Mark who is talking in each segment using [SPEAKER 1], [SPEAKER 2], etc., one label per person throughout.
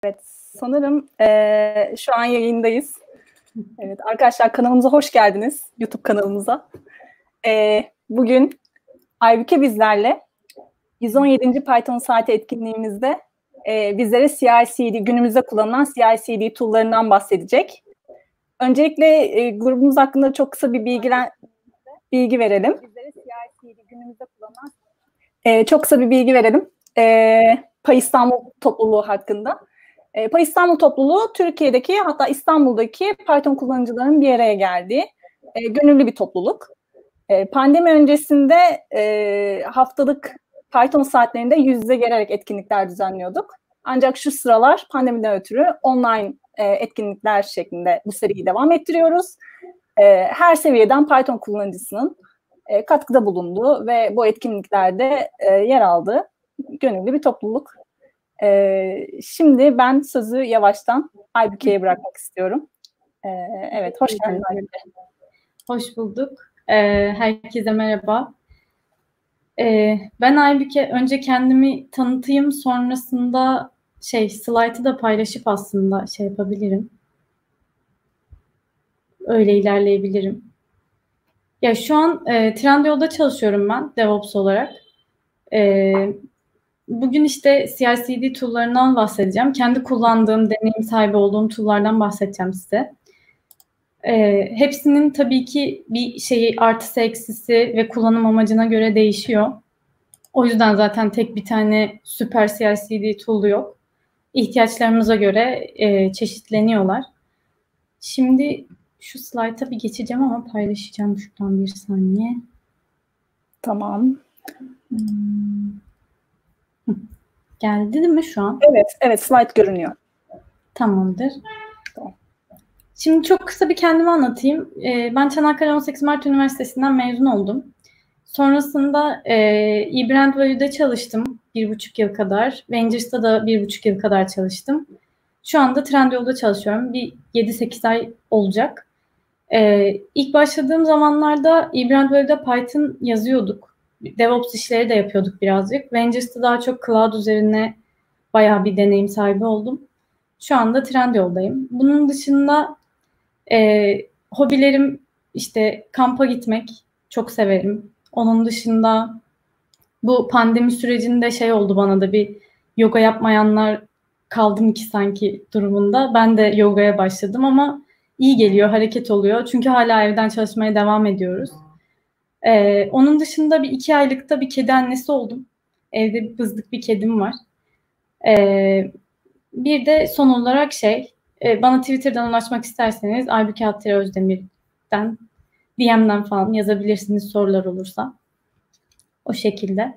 [SPEAKER 1] Evet, sanırım şu an yayındayız. Evet, arkadaşlar kanalımıza hoş geldiniz. YouTube kanalımıza. Bugün Aybüke bizlerle 117. Python saati etkinliğimizde bizlere CI/CD, günümüzde kullanılan CI/CD tool'larından bahsedecek. Öncelikle grubumuz hakkında çok kısa bir bilgi verelim. Çok kısa bir bilgi verelim. Pay İstanbul topluluğu hakkında. Pay İstanbul topluluğu Türkiye'deki, hatta İstanbul'daki Python kullanıcıların bir araya geldiği gönüllü bir topluluk. Pandemi öncesinde haftalık Python saatlerinde yüz yüze gelerek etkinlikler düzenliyorduk. Ancak şu sıralar pandemiden ötürü online etkinlikler şeklinde bu seriyi devam ettiriyoruz. Her seviyeden Python kullanıcısının katkıda bulunduğu ve bu etkinliklerde yer aldığı gönüllü bir topluluk. Şimdi ben sözü yavaştan Aybüke'ye bırakmak istiyorum. Evet, hoş geldin Aybüke.
[SPEAKER 2] Hoş bulduk. Herkese merhaba. Ben Aybüke. Önce kendimi tanıtayım. Sonrasında slaytı da paylaşıp aslında yapabilirim. Öyle ilerleyebilirim. Ya şu an Trendyol'da çalışıyorum ben DevOps olarak. Bugün işte CI/CD tool'larından bahsedeceğim. Kendi kullandığım, deneyim sahibi olduğum tool'lardan bahsedeceğim size. Hepsinin tabii ki bir şeyi artısı eksisi ve kullanım amacına göre değişiyor. O yüzden zaten tek bir tane süper CI/CD tool yok. İhtiyaçlarımıza göre çeşitleniyorlar. Şimdi şu slayta bir geçeceğim ama paylaşacağım şuradan bir saniye.
[SPEAKER 1] Tamam.
[SPEAKER 2] Geldi değil mi şu an?
[SPEAKER 1] Evet, slide görünüyor.
[SPEAKER 2] Tamamdır. Şimdi çok kısa bir kendimi anlatayım. Ben Çanakkale 18 Mart Üniversitesi'nden mezun oldum. Sonrasında eBrand Value'da çalıştım 1,5 yıl kadar. Vengers'ta da 1,5 yıl kadar çalıştım. Şu anda Trendyol'da çalışıyorum. Bir 7-8 ay olacak. İlk başladığım zamanlarda eBrand Value'da Python yazıyorduk. DevOps işleri de yapıyorduk birazcık. Vengers'ta daha çok cloud üzerine bayağı bir deneyim sahibi oldum. Şu anda Trendyol'dayım. Bunun dışında hobilerim işte kampa gitmek çok severim. Onun dışında bu pandemi sürecinde oldu, bana da bir yoga yapmayanlar kaldım ki sanki durumunda. Ben de yogaya başladım ama iyi geliyor, hareket oluyor. Çünkü hala evden çalışmaya devam ediyoruz. Onun dışında bir 2 aylıkta bir kedi annesi oldum. Evde bir bızlık bir kedim var. Bir de son olarak bana Twitter'dan ulaşmak isterseniz Aybüke Özdemir'den, DM'den falan yazabilirsiniz sorular olursa. O şekilde.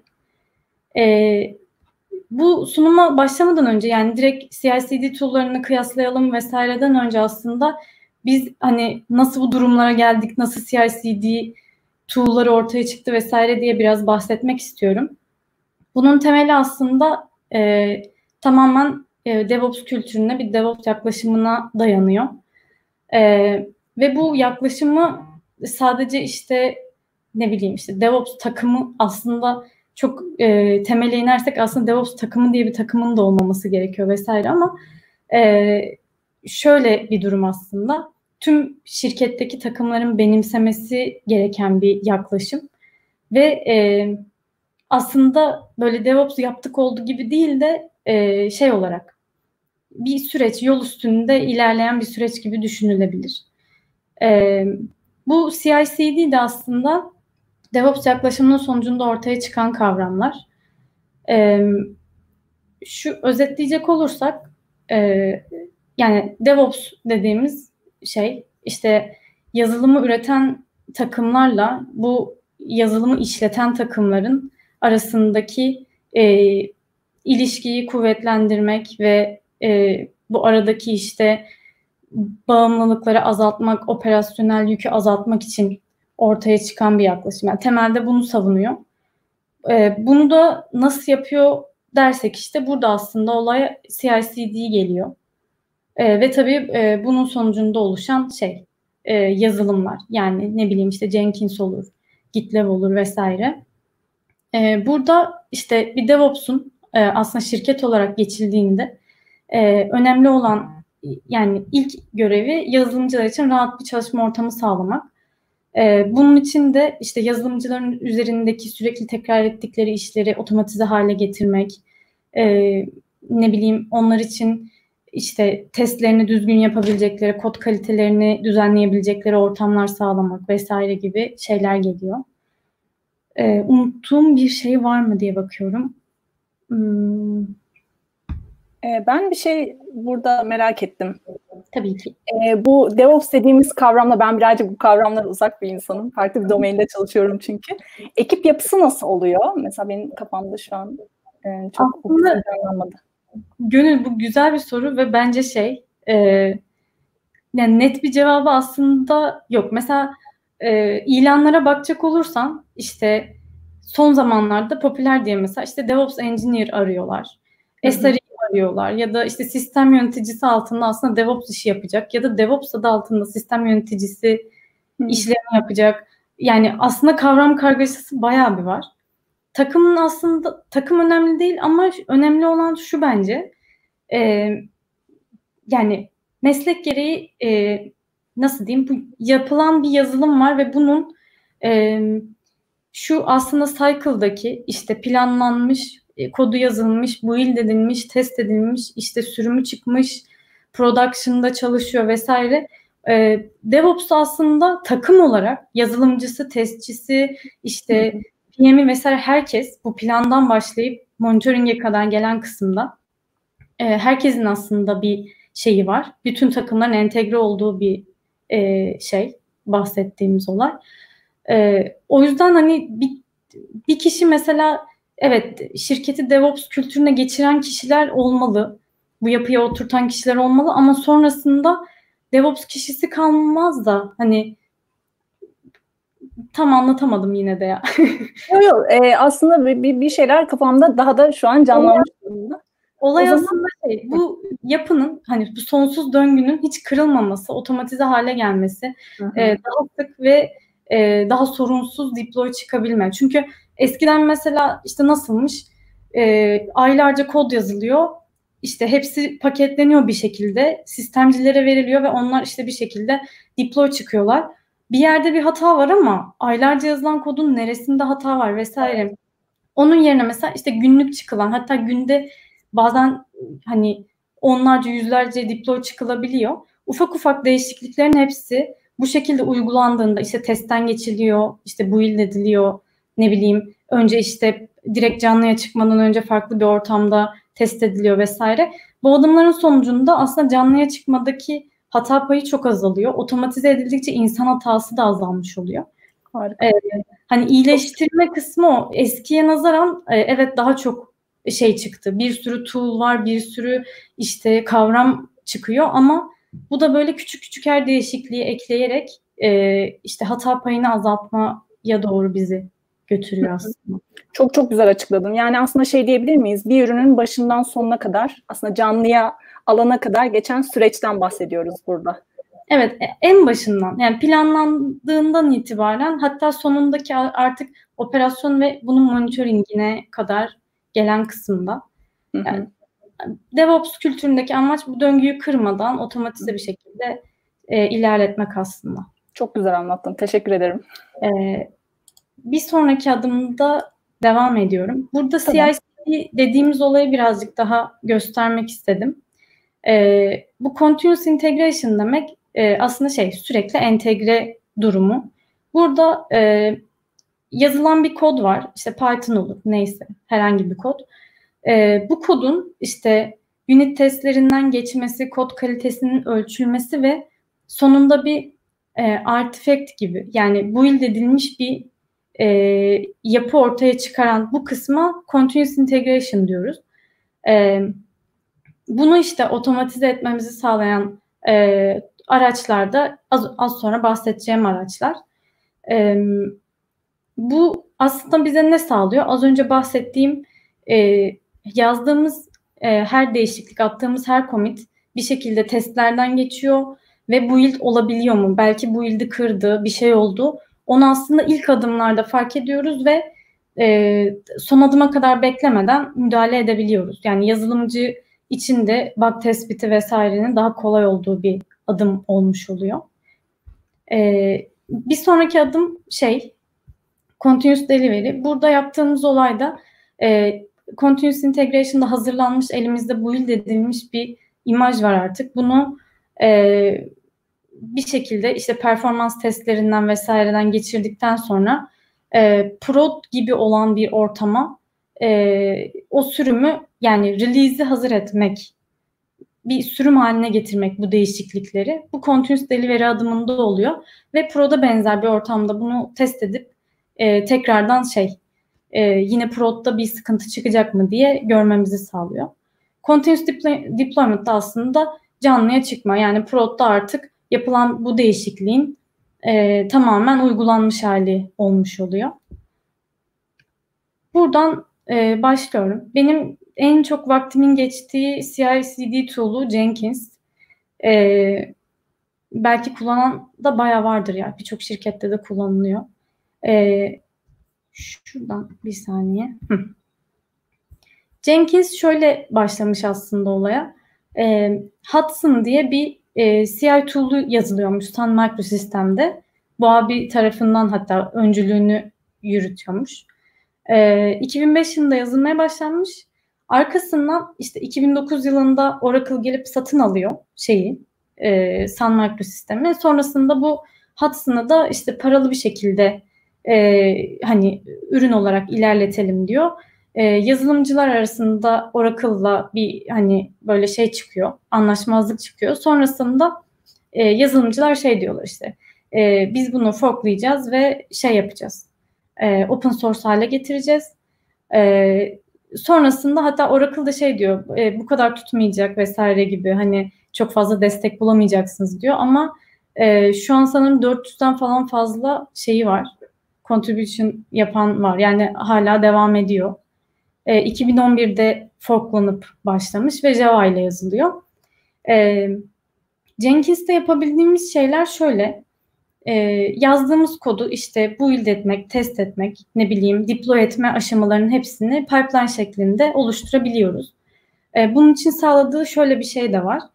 [SPEAKER 2] Bu sunuma başlamadan önce, yani direkt CI/CD tool'larını kıyaslayalım vesaireden önce aslında biz hani nasıl bu durumlara geldik, nasıl CI/CD tool'ları ortaya çıktı vesaire diye biraz bahsetmek istiyorum. Bunun temeli aslında tamamen DevOps kültürüne, bir DevOps yaklaşımına dayanıyor. Ve bu yaklaşımı sadece DevOps takımı aslında çok temele inersek aslında DevOps takımı diye bir takımın da olmaması gerekiyor vesaire ama şöyle bir durum aslında. Tüm şirketteki takımların benimsemesi gereken bir yaklaşım ve aslında böyle DevOps yaptık olduğu gibi değil de olarak bir süreç, yol üstünde ilerleyen bir süreç gibi düşünülebilir. Bu CI/CD de aslında DevOps yaklaşımının sonucunda ortaya çıkan kavramlar. Şu özetleyecek olursak yani DevOps dediğimiz yazılımı üreten takımlarla bu yazılımı işleten takımların arasındaki ilişkiyi kuvvetlendirmek ve bu aradaki bağımlılıkları azaltmak, operasyonel yükü azaltmak için ortaya çıkan bir yaklaşım. Yani temelde bunu savunuyor. Bunu da nasıl yapıyor dersek burada aslında olaya CI/CD geliyor. Ve tabii bunun sonucunda oluşan yazılımlar. Yani ne bileyim Jenkins olur, GitLab olur vesaire. Burada bir DevOps'un aslında şirket olarak geçildiğinde önemli olan, yani ilk görevi yazılımcılar için rahat bir çalışma ortamı sağlamak. Bunun için de işte yazılımcıların üzerindeki sürekli tekrar ettikleri işleri otomatize hale getirmek, ne bileyim onlar için işte testlerini düzgün yapabilecekleri, kod kalitelerini düzenleyebilecekleri ortamlar sağlamak vesaire gibi şeyler geliyor. Unuttuğum bir şey var mı diye bakıyorum.
[SPEAKER 1] Ben bir şey burada merak ettim.
[SPEAKER 2] Tabii ki.
[SPEAKER 1] Bu DevOps dediğimiz kavramla ben birazcık bu kavramlara uzak bir insanım. Farklı bir domainde çalışıyorum çünkü. Ekip yapısı nasıl oluyor? Mesela benim kafamda şu an çok anlamadı.
[SPEAKER 2] Gönül, bu güzel bir soru ve bence yani net bir cevabı aslında yok. Mesela ilanlara bakacak olursan işte son zamanlarda popüler diye mesela işte DevOps Engineer arıyorlar. SRE arıyorlar ya da işte sistem yöneticisi altında aslında DevOps işi yapacak ya da DevOps adı altında sistem yöneticisi işlerini yapacak. Yani aslında kavram kargaşası bayağı bir var. Takımın aslında takım önemli değil ama önemli olan şu bence. Yani meslek gereği nasıl diyeyim, bu yapılan bir yazılım var ve bunun şu aslında cycle'daki işte planlanmış, kodu yazılmış, build edilmiş, test edilmiş, işte sürümü çıkmış, production'da çalışıyor vesaire. DevOps aslında takım olarak yazılımcısı, testçisi, işte PM'i vesaire herkes bu plandan başlayıp monitoring'e kadar gelen kısımda herkesin aslında bir şeyi var. Bütün takımların entegre olduğu bir bahsettiğimiz olay. O yüzden hani bir kişi mesela evet şirketi DevOps kültürüne geçiren kişiler olmalı. Bu yapıya oturtan kişiler olmalı ama sonrasında DevOps kişisi kalmaz da hani tam anlatamadım yine de ya.
[SPEAKER 1] Yok, aslında bir şeyler kafamda daha da şu an canlanmış durumda.
[SPEAKER 2] Olay aslında bu yapının hani bu sonsuz döngünün hiç kırılmaması, otomatize hale gelmesi, daha sık ve daha sorunsuz deploy çıkabilme. Çünkü eskiden mesela işte nasılmış? Aylarca kod yazılıyor. İşte hepsi paketleniyor bir şekilde. Sistemcilere veriliyor ve onlar işte bir şekilde deploy çıkıyorlar. Bir yerde bir hata var ama aylarca yazılan kodun neresinde hata var vesaire. Onun yerine mesela işte günlük çıkılan, hatta günde bazen hani onlarca yüzlerce deploy çıkılabiliyor. Ufak ufak değişikliklerin hepsi bu şekilde uygulandığında işte testten geçiliyor, işte build ediliyor, ne bileyim önce işte direkt canlıya çıkmadan önce farklı bir ortamda test ediliyor vesaire. Bu adımların sonucunda aslında canlıya çıkmadaki hata payı çok azalıyor. Otomatize edildikçe insan hatası da azalmış oluyor. Hani iyileştirme kısmı o. Eskiye nazaran evet daha çok çıktı. Bir sürü tool var, bir sürü işte kavram çıkıyor ama bu da böyle küçük küçük her değişikliği ekleyerek işte hata payını azaltmaya doğru bizi götürüyor aslında.
[SPEAKER 1] Çok çok güzel açıkladın. Yani aslında diyebilir miyiz? Bir ürünün başından sonuna kadar aslında canlıya alana kadar geçen süreçten bahsediyoruz burada.
[SPEAKER 2] Evet, en başından yani planlandığından itibaren hatta sonundaki artık operasyon ve bunun monitoringine kadar gelen kısımda. Yani DevOps kültüründeki amaç bu döngüyü kırmadan otomatize bir şekilde ilerletmek aslında.
[SPEAKER 1] Çok güzel anlattın. Teşekkür ederim.
[SPEAKER 2] Bir sonraki adımda devam ediyorum. Burada tamam. CI/CD dediğimiz olayı birazcık daha göstermek istedim. Bu continuous integration demek aslında sürekli entegre durumu. Burada yazılan bir kod var. İşte Python olur, neyse herhangi bir kod. Bu kodun işte unit testlerinden geçmesi, kod kalitesinin ölçülmesi ve sonunda bir artifact gibi yani build edilmiş bir yapı ortaya çıkaran bu kısma continuous integration diyoruz. Bunu işte otomatize etmemizi sağlayan araçlarda az sonra bahsedeceğim araçlar. Bu aslında bize ne sağlıyor? Az önce bahsettiğim yazdığımız her değişiklik, attığımız her commit bir şekilde testlerden geçiyor ve build olabiliyor mu? Belki build'i kırdı, bir şey oldu. Onu aslında ilk adımlarda fark ediyoruz ve son adıma kadar beklemeden müdahale edebiliyoruz. Yani yazılımcı içinde bug tespiti vesairenin daha kolay olduğu bir adım olmuş oluyor. Bir sonraki adım Continuous Delivery. Burada yaptığımız olay da Continuous Integration'da hazırlanmış, elimizde build edilmiş bir imaj var artık. Bunu bir şekilde işte performans testlerinden vesaireden geçirdikten sonra prod gibi olan bir ortama o sürümü, yani release'i hazır etmek, bir sürüm haline getirmek bu değişiklikleri. Bu Continuous Delivery adımında oluyor ve prod'a benzer bir ortamda bunu test edip tekrardan yine prod'da bir sıkıntı çıkacak mı diye görmemizi sağlıyor. Continuous Deployment'da aslında canlıya çıkma, yani prod'da artık yapılan bu değişikliğin tamamen uygulanmış hali olmuş oluyor. Buradan başlıyorum. Benim en çok vaktimin geçtiği CI/CD tool'u Jenkins. Belki kullanan da bayağı vardır ya. Birçok şirkette de kullanılıyor. Şuradan bir saniye. Jenkins şöyle başlamış aslında olaya. Hudson diye bir CI tool'u yazılıyormuş Sun Microsystem'de. Bu abi tarafından hatta öncülüğünü yürütüyormuş. 2005 yılında yazılmaya başlanmış. Arkasından işte 2009 yılında Oracle gelip satın alıyor Sun Microsystem'i. Sonrasında bu Hudson'ı da işte paralı bir şekilde hani ürün olarak ilerletelim diyor. Yazılımcılar arasında Oracle'la bir hani böyle çıkıyor, anlaşmazlık çıkıyor. Sonrasında yazılımcılar diyorlar işte, biz bunu forklayacağız ve yapacağız. Open source hale getireceğiz. Sonrasında hatta Oracle da diyor, bu kadar tutmayacak vesaire gibi, hani çok fazla destek bulamayacaksınız diyor ama şu an sanırım 400'den falan fazla var. Contribution yapan var. Yani hala devam ediyor. 2011'de forklanıp başlamış ve Java ile yazılıyor. Jenkins'te yapabildiğimiz şeyler şöyle. Yazdığımız kodu işte build etmek, test etmek, deploy etme aşamalarının hepsini pipeline şeklinde oluşturabiliyoruz. Bunun için sağladığı şöyle bir şey de var.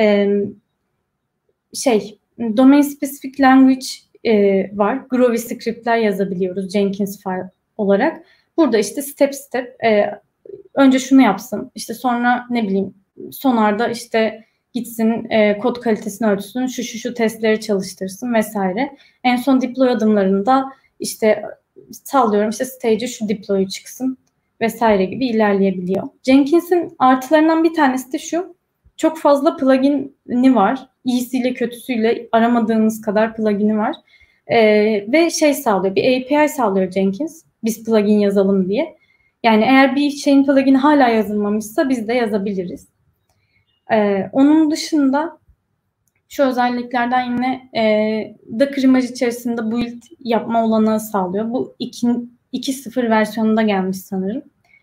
[SPEAKER 2] Domain specific language var. Groovy scriptler yazabiliyoruz Jenkins file olarak. Burada işte step önce şunu yapsın, işte sonra sonarda işte gitsin kod kalitesini ölçsün, şu testleri çalıştırsın vesaire. En son deploy adımlarında işte sallıyorum işte stage'e şu deploy'u çıksın vesaire gibi ilerleyebiliyor. Jenkins'in artılarından bir tanesi de şu: çok fazla plugin'i var. İyisiyle kötüsüyle aramadığınız kadar plugin'i var. Ve sağlıyor, bir API sağlıyor Jenkins, biz plugin yazalım diye. Yani eğer bir şeyin plugin'i hala yazılmamışsa biz de yazabiliriz. Onun dışında şu özelliklerden yine Docker imaj içerisinde build yapma olanağı sağlıyor. Bu 2.0 versiyonunda gelmiş sanırım.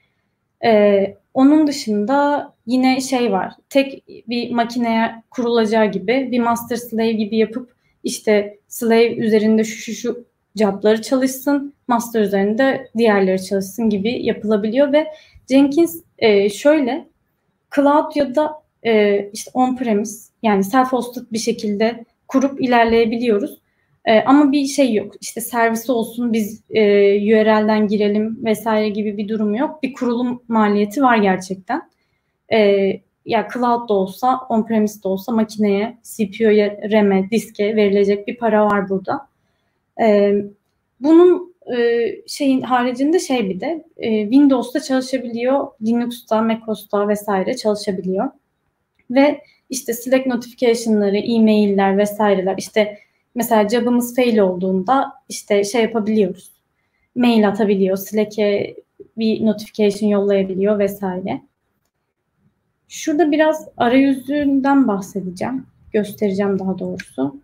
[SPEAKER 2] Onun dışında yine var. Tek bir makineye kurulacağı gibi bir master slave gibi yapıp işte slave üzerinde şu job'ları çalışsın, master üzerinde diğerleri çalışsın gibi yapılabiliyor ve Jenkins şöyle cloud ya da işte on-premise, yani self-hosted bir şekilde kurup ilerleyebiliyoruz. Ama bir yok. İşte servisi olsun, biz URL'den girelim vesaire gibi bir durum yok. Bir kurulum maliyeti var gerçekten. Ya cloud da olsa, on-premise de olsa makineye, CPU'ya, RAM'e, diske verilecek bir para var burada. Bunun haricinde bir de Windows'ta çalışabiliyor, Linux'ta, macOS'ta vesaire çalışabiliyor. Ve işte Slack notification'ları, e-mail'ler vesaireler, işte mesela job'ımız fail olduğunda işte yapabiliyoruz. Mail atabiliyor, Slack'e bir notification yollayabiliyor vesaire. Şurada biraz arayüzünden bahsedeceğim. Göstereceğim daha doğrusu.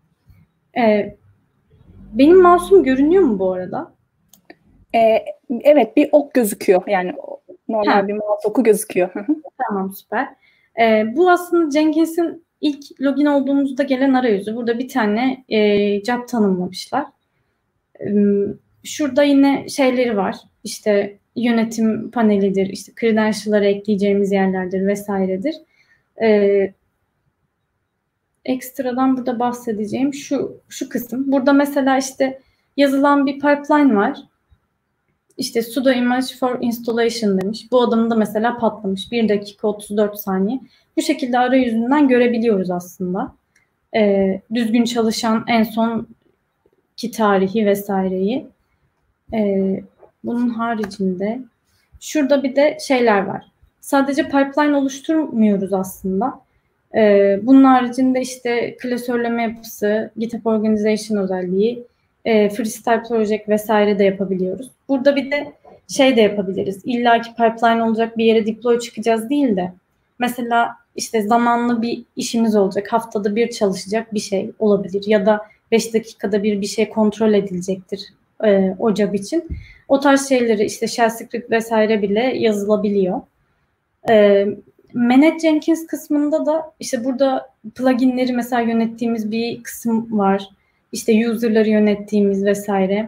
[SPEAKER 2] Benim mouse'um görünüyor mu bu arada?
[SPEAKER 1] Evet, bir ok gözüküyor. Yani normal bir mouse oku gözüküyor.
[SPEAKER 2] Tamam, süper. Bu aslında Jenkins'in ilk login olduğumuzda gelen arayüzü. Burada bir tane job tanımlamışlar. Şurada yine şeyleri var. İşte yönetim panelidir, işte credential'ları ekleyeceğimiz yerlerdir vesairedir. Ekstradan burada bahsedeceğim şu kısım. Burada mesela işte yazılan bir pipeline var. İşte sudo image for installation demiş. Bu adımda mesela patlamış. 1 dakika 34 saniye. Bu şekilde arayüzünden görebiliyoruz aslında. Düzgün çalışan en son ki tarihi vesaireyi. Bunun haricinde şurada bir de şeyler var. Sadece pipeline oluşturmuyoruz aslında. Bunun haricinde işte klasörleme yapısı, GitHub Organization özelliği, freestyle project vesaire de yapabiliyoruz. Burada bir de şey de yapabiliriz. İlla ki pipeline olacak bir yere deploy çıkacağız değil de mesela işte zamanlı bir işimiz olacak. Haftada bir çalışacak bir şey olabilir ya da 5 dakikada bir şey kontrol edilecektir o job için. O tarz şeyleri işte shell script vesaire bile yazılabiliyor. Manage Jenkins kısmında da işte burada pluginleri mesela yönettiğimiz bir kısım var. İşte user'ları yönettiğimiz vesaire.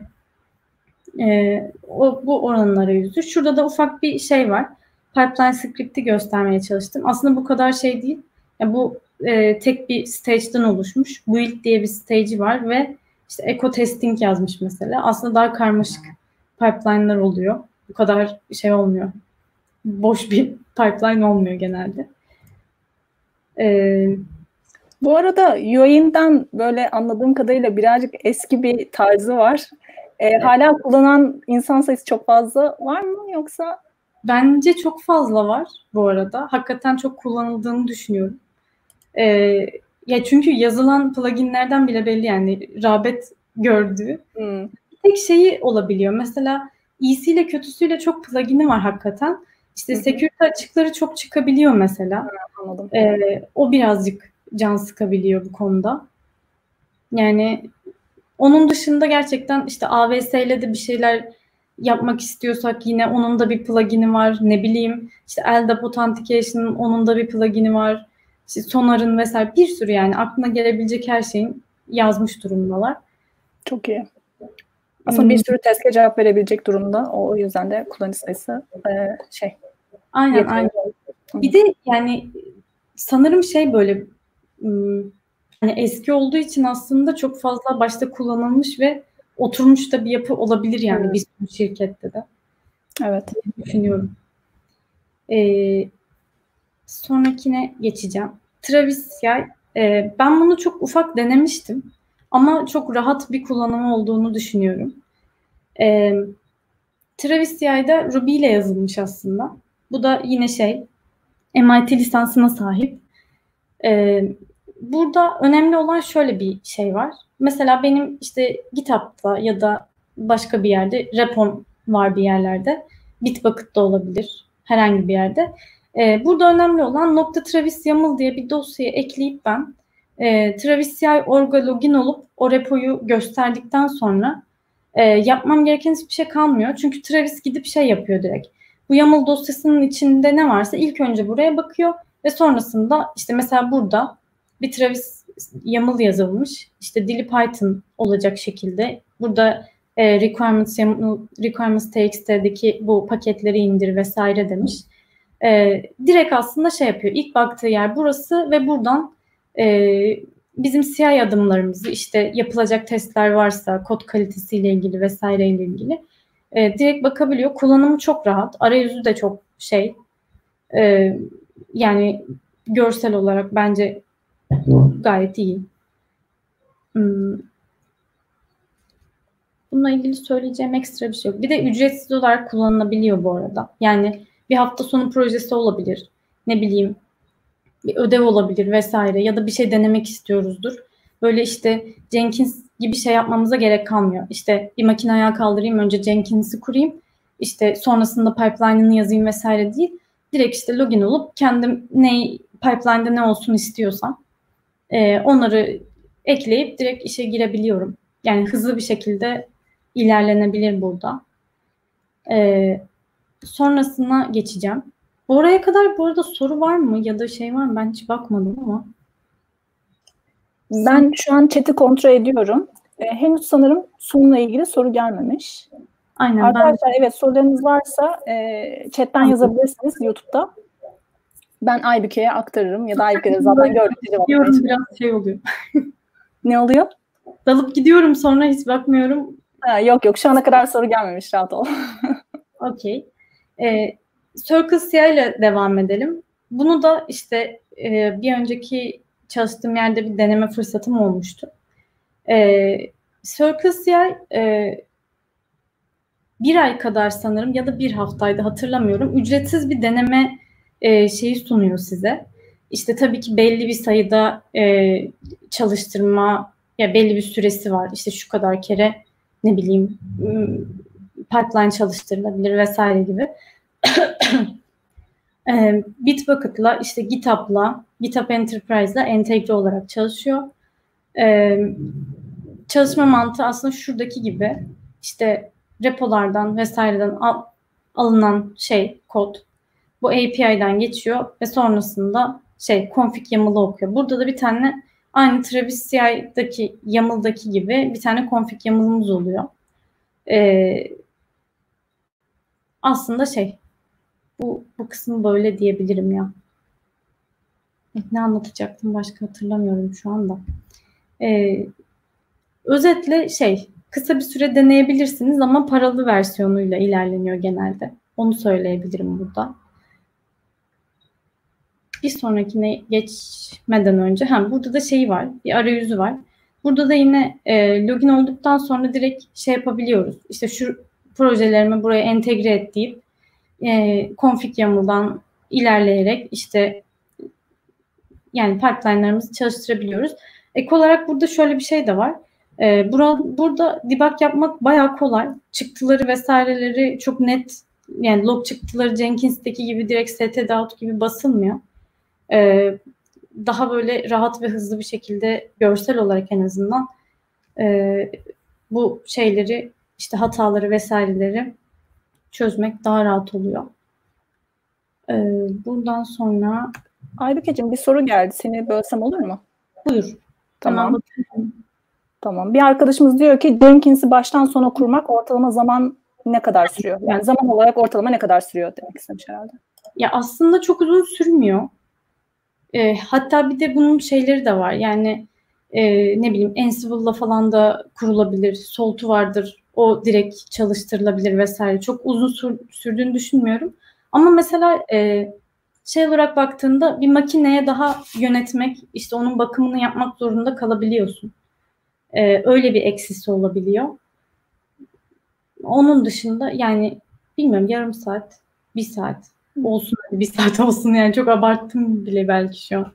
[SPEAKER 2] Bu oranın arayüzü. Şurada da ufak bir şey var. Pipeline script'i göstermeye çalıştım. Aslında bu kadar şey değil. Yani bu tek bir stage'den oluşmuş. Build diye bir stage'i var ve işte echo testing yazmış mesela. Aslında daha karmaşık pipeline'lar oluyor. Bu kadar şey olmuyor. Boş bir pipeline olmuyor genelde.
[SPEAKER 1] Bu arada UI'den böyle anladığım kadarıyla birazcık eski bir tarzı var. Hala kullanan insan sayısı çok fazla var mı yoksa?
[SPEAKER 2] Bence çok fazla var bu arada. Hakikaten çok kullanıldığını düşünüyorum. Ya çünkü yazılan pluginlerden bile belli yani rağbet gördüğü. Tek şeyi olabiliyor. Mesela iyisiyle kötüsüyle çok plugin'i var hakikaten. İşte security açıkları çok çıkabiliyor mesela.
[SPEAKER 1] Anladım.
[SPEAKER 2] O birazcık can sıkabiliyor bu konuda. Yani onun dışında gerçekten işte AWS ile de bir şeyler yapmak istiyorsak yine onun da bir plugin'i var. Ne bileyim işte LDAP Authentication'ın onun da bir plugin'i var. İşte Sonar'ın vesaire bir sürü yani aklına gelebilecek her şeyin yazmış durumdalar.
[SPEAKER 1] Çok iyi. Aslında bir sürü teste cevap verebilecek durumda. O yüzden de kullanıcı sayısı
[SPEAKER 2] Aynen
[SPEAKER 1] yeterli.
[SPEAKER 2] aynen. Bir de yani sanırım şey böyle hani eski olduğu için aslında çok fazla başta kullanılmış ve oturmuş da bir yapı olabilir yani bir sürü şirkette de.
[SPEAKER 1] Evet.
[SPEAKER 2] Düşünüyorum. Sonrakine geçeceğim. Travis CI. Ben bunu çok ufak denemiştim. Ama çok rahat bir kullanımı olduğunu düşünüyorum. Travis CI'de Ruby ile yazılmış aslında. Bu da yine MIT lisansına sahip. Burada önemli olan şöyle bir şey var. Mesela benim işte GitHub'da ya da başka bir yerde repom var bir yerlerde. Bitbucket'da olabilir. Herhangi bir yerde. Burada önemli olan .travis YAML diye bir dosyayı ekleyip ben Travis CI org'a login olup o repoyu gösterdikten sonra yapmam gereken hiçbir şey kalmıyor. Çünkü Travis gidip yapıyor direkt. Bu YAML dosyasının içinde ne varsa ilk önce buraya bakıyor ve sonrasında işte mesela burada bir Travis YAML yazılmış. İşte dili Python olacak şekilde. Burada requirements txt'deki bu paketleri indir vesaire demiş. Direkt aslında yapıyor. İlk baktığı yer burası ve buradan bizim CI adımlarımızı işte yapılacak testler varsa kod kalitesiyle ilgili vesaireyle ilgili direkt bakabiliyor. Kullanımı çok rahat. Arayüzü de çok yani görsel olarak bence gayet iyi. Bununla ilgili söyleyeceğim ekstra bir şey yok. Bir de ücretsiz olarak kullanılabiliyor bu arada. Yani bir hafta sonu projesi olabilir. Ne bileyim bir ödev olabilir vesaire ya da bir şey denemek istiyoruzdur. Böyle işte Jenkins gibi yapmamıza gerek kalmıyor. İşte bir makine ayağa kaldırayım, önce Jenkins'i kurayım. İşte sonrasında pipeline'ını yazayım vesaire değil. Direkt işte login olup kendim pipeline'da ne olsun istiyorsam onları ekleyip direkt işe girebiliyorum. Yani hızlı bir şekilde ilerlenebilir burada. Sonrasına geçeceğim. Oraya kadar bu arada soru var mı ya da var mı? Ben hiç bakmadım ama.
[SPEAKER 1] Ben şu an chat'i kontrol ediyorum. Henüz sanırım sunumla ilgili soru gelmemiş.
[SPEAKER 2] Aynen.
[SPEAKER 1] Arkadaşlar evet, sorularınız varsa chatten yazabilirsiniz YouTube'da. Ben Aybüke'ye aktarırım ya da Aybüke'de zaten gördükçe cevap vereceğim.
[SPEAKER 2] Biraz şey oluyor.
[SPEAKER 1] Ne oluyor?
[SPEAKER 2] Dalıp gidiyorum, sonra hiç bakmıyorum.
[SPEAKER 1] Yok şu ana kadar soru gelmemiş, rahat ol.
[SPEAKER 2] Okey. Circle CI ile devam edelim. Bunu da işte bir önceki çalıştığım yerde bir deneme fırsatım olmuştu. Circle CI bir ay kadar sanırım ya da bir haftaydı, hatırlamıyorum. Ücretsiz bir deneme şeyi sunuyor size. İşte tabii ki belli bir sayıda çalıştırma, ya belli bir süresi var. İşte şu kadar kere ne bileyim pipeline çalıştırılabilir vesaire gibi. Bitbucket'la, işte GitHub'la, GitHub Enterprise'la entegre olarak çalışıyor. Çalışma mantığı aslında şuradaki gibi. İşte repolardan vesaireden alınan kod bu API'den geçiyor ve sonrasında config YAML'ı okuyor. Burada da bir tane aynı Travis CI'daki YAML'daki gibi bir tane config YAML'ımız oluyor. Aslında bu kısmı böyle diyebilirim ya. Ne anlatacaktım başka, hatırlamıyorum şu anda. Özetle kısa bir süre deneyebilirsiniz ama paralı versiyonuyla ilerleniyor genelde. Onu söyleyebilirim burada. Bir sonrakine geçmeden önce burada da var. Bir arayüzü var. Burada da yine login olduktan sonra direkt yapabiliyoruz. İşte şu projelerimi buraya entegre et deyip config YAML'dan ilerleyerek yani pipeline'larımızı çalıştırabiliyoruz. Ek olarak burada şöyle bir şey de var. Burada debug yapmak bayağı kolay. Çıktıları vesaireleri çok net, yani log çıktıları Jenkins'teki gibi direkt stdout gibi basılmıyor. Daha böyle rahat ve hızlı bir şekilde görsel olarak en azından bu şeyleri, hataları vesaireleri çözmek daha rahat oluyor. Buradan sonra
[SPEAKER 1] Aybükeciğim bir soru geldi. Seni bölsem olur mu?
[SPEAKER 2] Buyur.
[SPEAKER 1] Tamam. Bir arkadaşımız diyor ki Jenkins'i baştan sona kurmak ortalama zaman ne kadar sürüyor? Yani zaman olarak ortalama ne kadar sürüyor demek istemiş herhalde.
[SPEAKER 2] Ya aslında çok uzun sürmüyor. Hatta bir de bunun şeyleri de var. Yani ne bileyim Ansible'la falan da kurulabilir. Salt'u vardır. O direkt çalıştırılabilir vesaire. Çok uzun sürdüğünü düşünmüyorum. Ama mesela olarak baktığında bir makineye daha yönetmek, onun bakımını yapmak zorunda kalabiliyorsun. Öyle bir eksisi olabiliyor. Onun dışında yani bilmiyorum, yarım saat, bir saat olsun, bir saat olsun, yani çok abarttım bile belki şu an.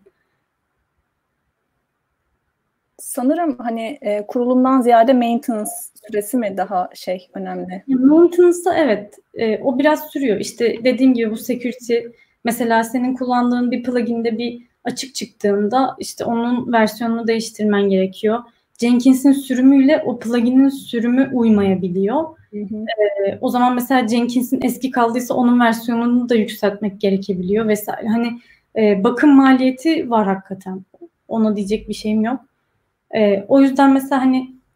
[SPEAKER 1] Sanırım kurulumdan ziyade maintenance süresi mi daha önemli?
[SPEAKER 2] Maintenance'da evet, o biraz sürüyor. İşte dediğim gibi bu security, mesela senin kullandığın bir plugin'de bir açık çıktığında onun versiyonunu değiştirmen gerekiyor. Jenkins'in sürümüyle o plugin'in sürümü uymayabiliyor. O zaman mesela Jenkins'in eski kaldıysa onun versiyonunu da yükseltmek gerekebiliyor vesaire. Bakım maliyeti var hakikaten. Ona diyecek bir şeyim yok. O yüzden mesela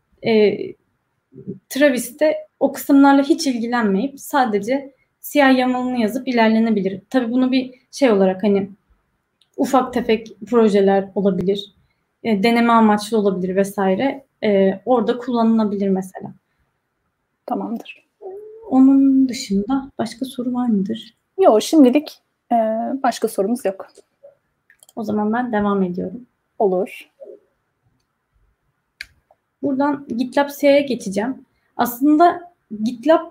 [SPEAKER 2] Travis'te o kısımlarla hiç ilgilenmeyip sadece CI YAML'ını yazıp ilerlenebilir. Tabii bunu bir olarak ufak tefek projeler olabilir. Deneme amaçlı olabilir vesaire. Orada kullanılabilir mesela.
[SPEAKER 1] Tamamdır.
[SPEAKER 2] Onun dışında başka soru var mıdır?
[SPEAKER 1] Yok, şimdilik başka sorumuz yok.
[SPEAKER 2] O zaman ben devam ediyorum.
[SPEAKER 1] Olur.
[SPEAKER 2] Buradan GitLab CI'ye geçeceğim. Aslında GitLab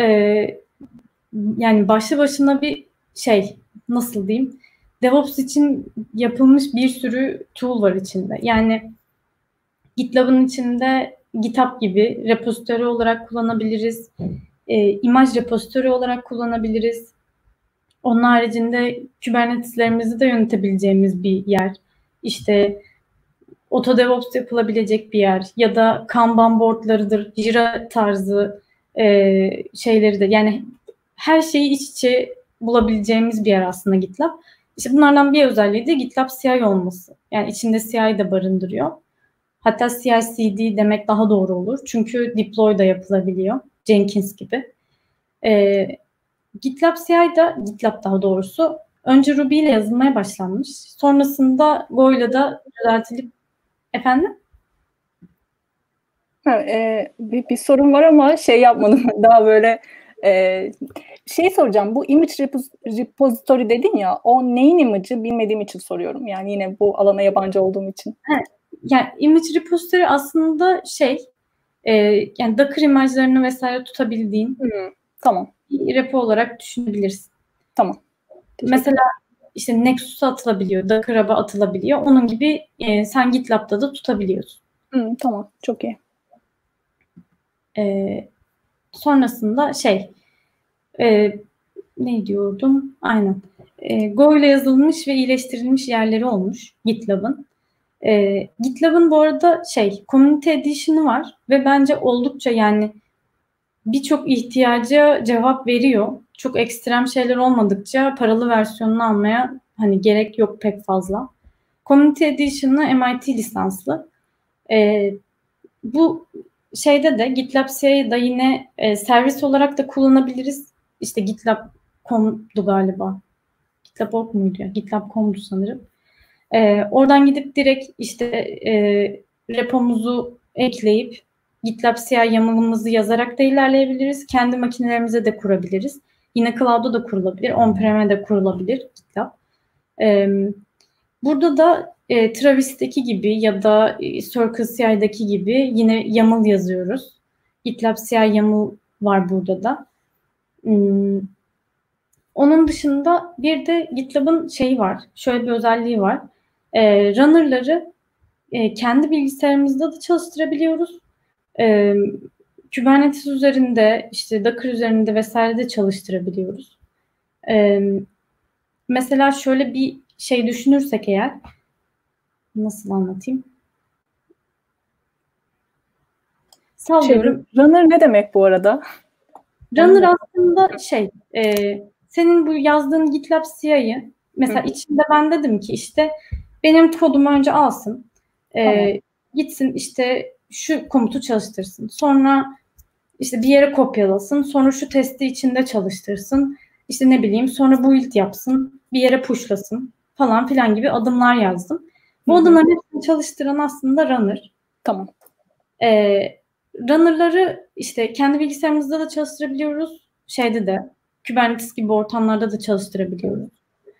[SPEAKER 2] yani başlı başına bir nasıl diyeyim, DevOps için yapılmış bir sürü tool var içinde. Yani GitLab'ın içinde GitHub gibi repozitörü olarak kullanabiliriz. İmaj repozitörü olarak kullanabiliriz. Onun haricinde Kubernetes'lerimizi de yönetebileceğimiz bir yer. Auto DevOps yapılabilecek bir yer. Ya da Kanban boardlarıdır, Jira tarzı şeyleri de. Yani her şeyi iç içe bulabileceğimiz bir yer aslında GitLab. Bunlardan bir özelliği de GitLab CI olması. Yani içinde CI de barındırıyor. Hatta CI/CD demek daha doğru olur. Çünkü deploy da yapılabiliyor. Jenkins gibi. GitLab daha doğrusu önce Ruby ile yazılmaya başlanmış. Sonrasında Go ile de düzeltilip efendim?
[SPEAKER 1] Bir sorun var ama şey yapmadım. Daha böyle şey soracağım. Bu image repository dedin ya, o neyin image'ı bilmediğim için soruyorum. Yani yine bu alana yabancı olduğum için.
[SPEAKER 2] Evet. Yani image repository aslında yani Docker imajlarını vesaire tutabildiğin
[SPEAKER 1] tamam.
[SPEAKER 2] bir repo olarak düşünebilirsin.
[SPEAKER 1] Tamam.
[SPEAKER 2] Mesela işte Nexus'a atılabiliyor, Docker'a atılabiliyor. Onun gibi sen GitLab'da da tutabiliyorsun.
[SPEAKER 1] Tamam. Çok iyi.
[SPEAKER 2] Sonrasında ne diyordum? Aynen. Go ile yazılmış ve iyileştirilmiş yerleri olmuş GitLab'ın. GitLab'ın bu arada Community Edition'ı var ve bence oldukça yani birçok ihtiyaca cevap veriyor. Çok ekstrem şeyler olmadıkça paralı versiyonunu almaya hani gerek yok pek fazla. Community Edition'ı MIT lisanslı. Bu de GitLab CI'da yine servis olarak da kullanabiliriz. İşte GitLab.com'du galiba. GitLab.org muydu ya? GitLab.com'du sanırım. Oradan gidip direkt repomuzu ekleyip GitLab CI YAML'ımızı yazarak da ilerleyebiliriz. Kendi makinelerimize de kurabiliriz. Yine cloud'da da kurulabilir. On-prem'e de kurulabilir GitLab. Burada da Travis'teki gibi ya da CircleCI'deki gibi yine YAML yazıyoruz. GitLab CI YAML var burada da. Onun dışında bir de GitLab'ın var. Şöyle bir özelliği var. Runner'ları kendi bilgisayarımızda da çalıştırabiliyoruz. Kubernetes üzerinde, işte Docker üzerinde vesaire de çalıştırabiliyoruz. Mesela şöyle bir düşünürsek eğer, nasıl anlatayım? Sallıyorum.
[SPEAKER 1] Runner ne demek bu arada?
[SPEAKER 2] Runner aslında senin bu yazdığın GitLab CI'yi mesela içinde ben dedim ki işte benim kodumu önce alsın. Gitsin işte şu komutu çalıştırsın. Sonra işte bir yere kopyalasın. Sonra şu testi içinde çalıştırsın. İşte ne bileyim sonra build yapsın. Bir yere pushlasın falan filan gibi adımlar yazdım. Bu adımların hepsini çalıştıran aslında runner.
[SPEAKER 1] Tamam.
[SPEAKER 2] Runner'ları işte kendi bilgisayarımızda da çalıştırabiliyoruz. Kubernetes gibi ortamlarda da çalıştırabiliyoruz.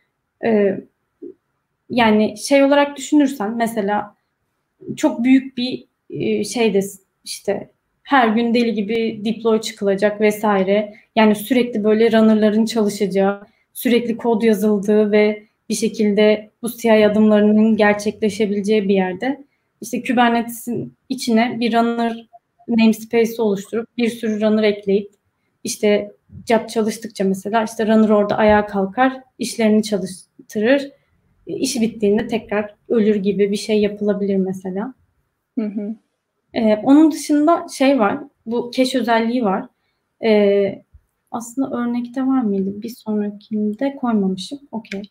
[SPEAKER 2] Yani olarak düşünürsen mesela çok büyük bir işte her gün deli gibi deploy çıkılacak vesaire. Yani sürekli böyle runner'ların çalışacağı, sürekli kod yazıldığı ve bir şekilde bu CI adımlarının gerçekleşebileceği bir yerde işte Kubernetes'in içine bir runner namespace oluşturup bir sürü runner ekleyip işte job çalıştıkça mesela işte runner orada ayağa kalkar, işlerini çalıştırır. İşi bittiğinde tekrar ölür gibi bir şey yapılabilir mesela. Onun dışında var. Bu cache özelliği var. Aslında örnekte var mıydı? Bir sonrakinde koymamışım. Okey.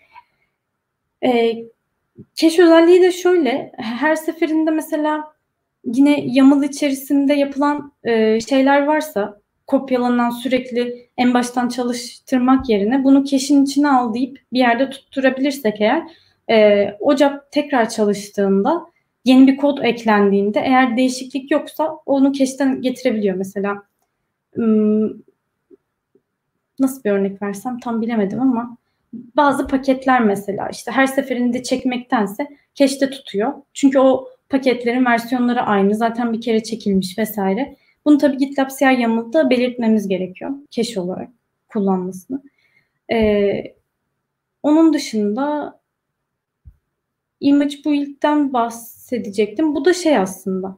[SPEAKER 2] Cache özelliği de şöyle. Her seferinde mesela yine YAML içerisinde yapılan şeyler varsa kopyalanan sürekli en baştan çalıştırmak yerine bunu cache'in içine al deyip bir yerde tutturabilirsek eğer o job tekrar çalıştığında yeni bir kod eklendiğinde eğer değişiklik yoksa onu cache'ten getirebiliyor mesela. Nasıl bir örnek versem tam bilemedim ama bazı paketler mesela işte her seferinde çekmektense cache'te tutuyor. Çünkü o paketlerin versiyonları aynı. Zaten bir kere çekilmiş vesaire. Bunu tabii GitLab CI YAML'da belirtmemiz gerekiyor. Cache olarak kullanmasını. Onun dışında image build'den bahsedecektim. Bu da aslında.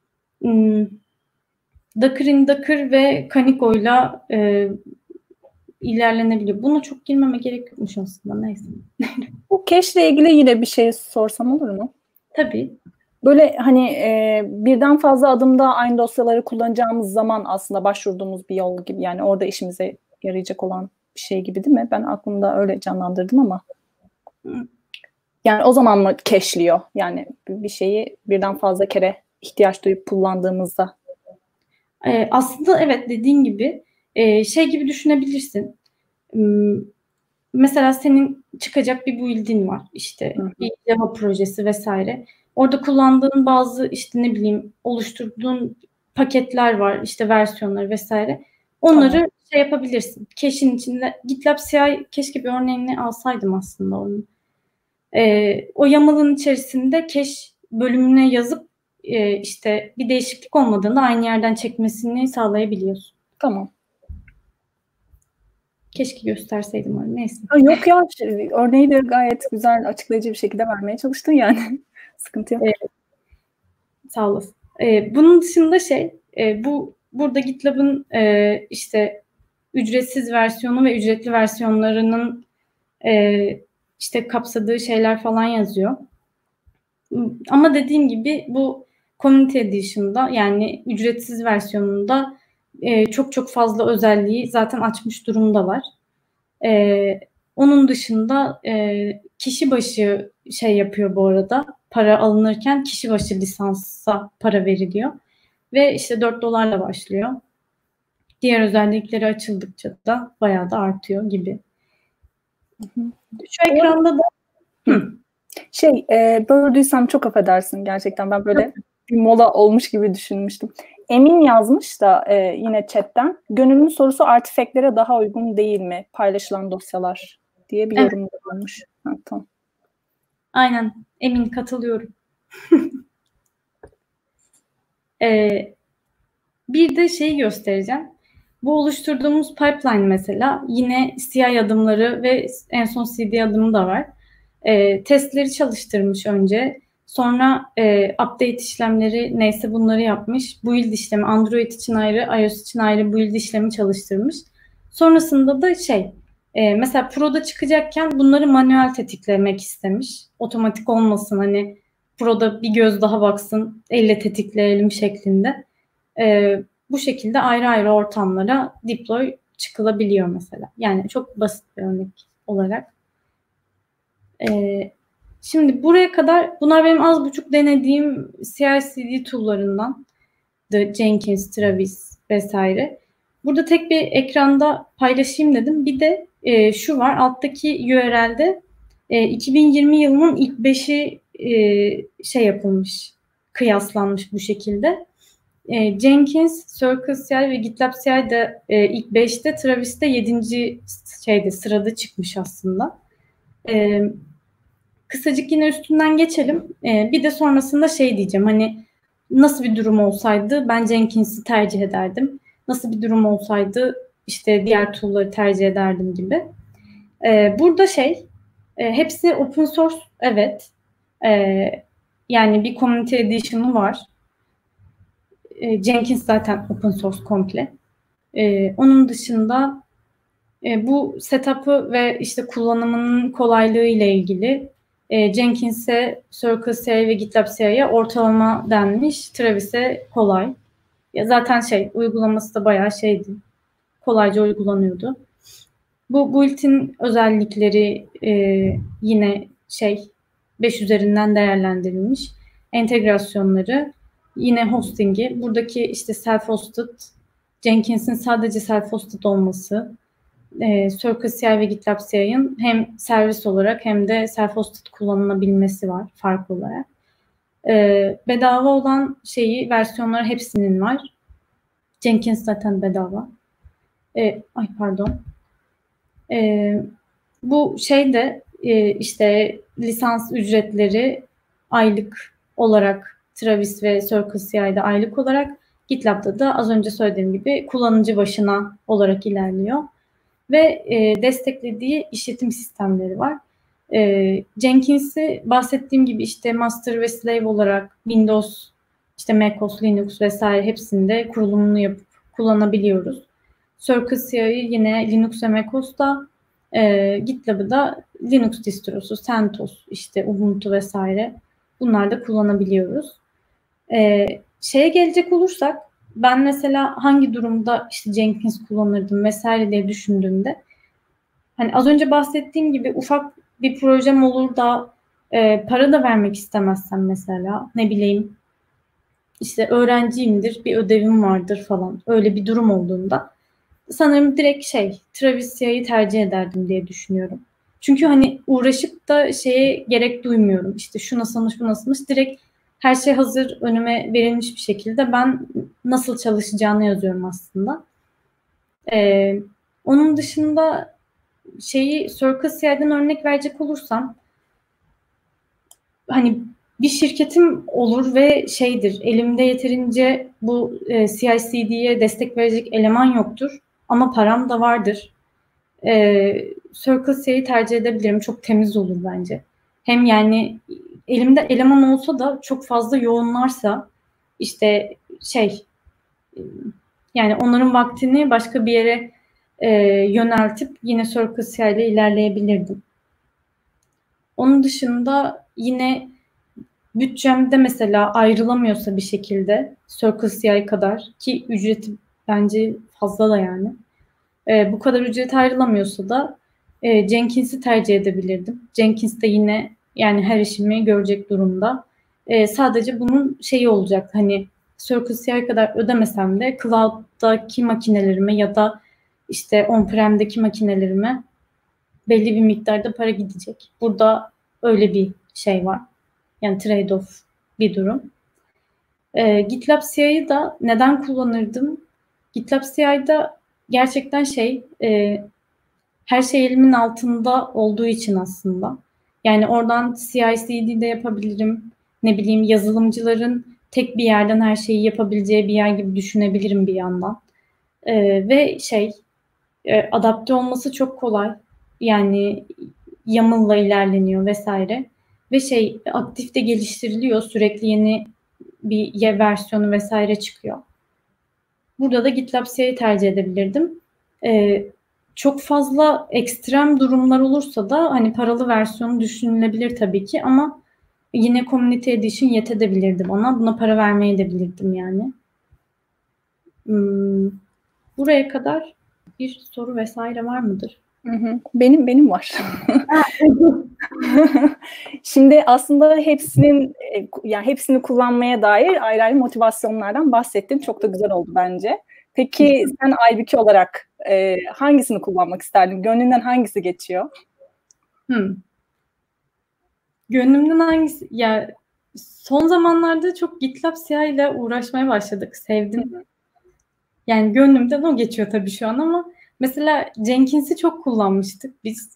[SPEAKER 2] Docker in Docker ve Canigo'yla ilerlenebiliyor. Buna çok girmeme gerek yokmuş aslında. Neyse.
[SPEAKER 1] Bu cache ile ilgili yine bir şey sorsam olur mu?
[SPEAKER 2] Tabii.
[SPEAKER 1] Böyle hani birden fazla adımda aynı dosyaları kullanacağımız zaman aslında başvurduğumuz bir yol gibi. Yani orada işimize yarayacak olan bir şey gibi değil mi? Ben aklımda öyle canlandırdım ama. Yani o zaman mı cache'liyor? Yani bir şeyi birden fazla kere ihtiyaç duyup kullandığımızda.
[SPEAKER 2] Aslında evet, dediğin gibi şey gibi düşünebilirsin. Mesela senin çıkacak bir build'in var. İşte bir Java projesi vesaire. Orada kullandığın bazı işte ne bileyim oluşturduğun paketler var. İşte versiyonları vesaire. Onları şey yapabilirsin. Cache'in içinde GitLab CI, keşke bir örneğini alsaydım aslında onun. O YAML'ın içerisinde cache bölümüne yazıp işte bir değişiklik olmadığında aynı yerden çekmesini sağlayabiliyorsun.
[SPEAKER 1] Tamam.
[SPEAKER 2] Keşke gösterseydim onu. Neyse.
[SPEAKER 1] Yok ya, örneği de gayet güzel, açıklayıcı bir şekilde vermeye çalıştın yani. Sıkıntı yok.
[SPEAKER 2] Sağ olasın. Bunun dışında burada GitLab'ın işte ücretsiz versiyonu ve ücretli versiyonlarının işte kapsadığı şeyler falan yazıyor. Ama dediğim gibi bu Community Edition'da, yani ücretsiz versiyonunda çok çok fazla özelliği zaten açmış durumda var. Onun dışında kişi başı şey yapıyor bu arada. Para alınırken kişi başı lisansa para veriliyor. Ve işte $4 başlıyor. Diğer özellikleri açıldıkça da bayağı da artıyor gibi. Şu ekranda da
[SPEAKER 1] böldüysem çok affedersin gerçekten. Ben böyle bir mola olmuş gibi düşünmüştüm. Emin yazmış da yine chatten. Gönüllünün sorusu artifact'lere daha uygun değil mi paylaşılan dosyalar diye bir yorum olmuş. Tamam.
[SPEAKER 2] Aynen. Emin, katılıyorum. Bir de şeyi göstereceğim. Bu oluşturduğumuz pipeline mesela yine CI adımları ve en son CD adımı da var. Testleri çalıştırmış önce. Sonra update işlemleri neyse bunları yapmış. Build işlemi, Android için ayrı, iOS için ayrı build işlemi çalıştırmış. Sonrasında da mesela Pro'da çıkacakken bunları manuel tetiklemek istemiş. Otomatik olmasın, hani Pro'da bir göz daha baksın, elle tetikleyelim şeklinde. Bu şekilde ayrı ayrı ortamlara deploy çıkılabiliyor mesela. Yani çok basit bir örnek olarak. Şimdi buraya kadar bunlar benim az buçuk denediğim CI/CD tool'larından. Jenkins, Travis vesaire. Burada tek bir ekranda paylaşayım dedim. Bir de şu var, alttaki URL'de 2020 yılının ilk 5'i yapılmış, kıyaslanmış bu şekilde. Jenkins, CircleCI ve GitLab CI'de ilk 5'te, Travis'te 7. Sırada çıkmış aslında. Kısacık yine üstünden geçelim. Bir de sonrasında diyeceğim, hani nasıl bir durum olsaydı ben Jenkins'i tercih ederdim. Nasıl bir durum olsaydı işte diğer tool'ları tercih ederdim gibi. Burada hepsi open source, evet. Yani bir community edition'ı var. Jenkins zaten open source komple. Onun dışında bu setup'ı ve işte kullanımının kolaylığı ile ilgili Jenkins'e, CircleCI ve GitLab CI'ye ortalama denmiş. Travis'e kolay. Ya zaten uygulaması da bayağı kolayca uygulanıyordu. Bu built-in özellikleri yine 5 üzerinden değerlendirilmiş. Entegrasyonları, yine hosting'i. Buradaki işte self-hosted, Jenkins'in sadece self-hosted olması, CircleCI ve GitLab CI'nin hem servis olarak hem de self-hosted kullanılabilmesi var farklı olarak. Bedava olan versiyonları hepsinin var. Jenkins zaten bedava. Bu işte lisans ücretleri aylık olarak Travis ve CircleCI'de aylık olarak, GitLab'da da az önce söylediğim gibi kullanıcı başına olarak ilerliyor. Ve desteklediği işletim sistemleri var. Jenkins'i bahsettiğim gibi işte master ve slave olarak Windows, işte macOS, Linux vesaire hepsinde kurulumunu yapıp kullanabiliyoruz. CircleCI'yi yine Linux ve macOS'ta, GitLab'ı da Linux distrosu, CentOS, işte Ubuntu vesaire bunlarda kullanabiliyoruz. Gelecek olursak, ben mesela hangi durumda işte Jenkins kullanırdım vesaire diye düşündüğümde, hani az önce bahsettiğim gibi ufak bir projem olur da para da vermek istemezsem, mesela ne bileyim işte öğrenciyimdir, bir ödevim vardır falan. Öyle bir durum olduğunda sanırım direkt Travis CI'yi tercih ederdim diye düşünüyorum. Çünkü hani uğraşıp da şeye gerek duymuyorum. İşte şu nasılmış, bu nasılmış. Direkt her şey hazır önüme verilmiş bir şekilde ben nasıl çalışacağını yazıyorum aslında. Onun dışında Circle CI'den örnek verecek olursam hani bir şirketim olur ve elimde yeterince bu CI/CD'ye destek verecek eleman yoktur ama param da vardır. Circle CI'yi tercih edebilirim. Çok temiz olur bence. Hem yani elimde eleman olsa da çok fazla yoğunlarsa işte yani onların vaktini başka bir yere yöneltip yine Circle CI ile ilerleyebilirdim. Onun dışında yine bütçemde mesela ayrılamıyorsa bir şekilde Circle CI kadar ki ücreti bence fazla da yani. Bu kadar ücret ayrılamıyorsa da Jenkins'i tercih edebilirdim. Jenkins de yine yani her işimi görecek durumda. Sadece bunun olacak hani Circle CI kadar ödemesem de cloud'daki makinelerime ya da işte on-prem'deki makinelerime belli bir miktarda para gidecek. Burada öyle bir var. Yani trade-off bir durum. GitLab CI'yi da neden kullanırdım? GitLab CI'da gerçekten her şey elimin altında olduğu için aslında. Yani oradan CI/CD de yapabilirim. Ne bileyim yazılımcıların tek bir yerden her şeyi yapabileceği bir yer gibi düşünebilirim bir yandan. Ve adapte olması çok kolay. Yani YAML'la ilerleniyor vesaire. Ve aktif de geliştiriliyor. Sürekli yeni bir versiyonu vesaire çıkıyor. Burada da GitLab CI'yi tercih edebilirdim. Çok fazla ekstrem durumlar olursa da hani paralı versiyonu düşünülebilir tabii ki ama yine Community Edition yetebilirdi bana. Buna para vermeye de bilirdim yani. Buraya kadar bir soru vesaire var mıdır?
[SPEAKER 1] Benim var. Şimdi aslında hepsini kullanmaya dair ayrı ayrı motivasyonlardan bahsettin. Çok da güzel oldu bence. Peki sen Aybüke olarak hangisini kullanmak isterdin? Gönlünden hangisi geçiyor?
[SPEAKER 2] Gönlümden hangisi? Ya son zamanlarda çok GitLab CI ile uğraşmaya başladık. Sevdim. Yani gönlümden o geçiyor tabii şu an ama mesela Jenkins'i çok kullanmıştık biz.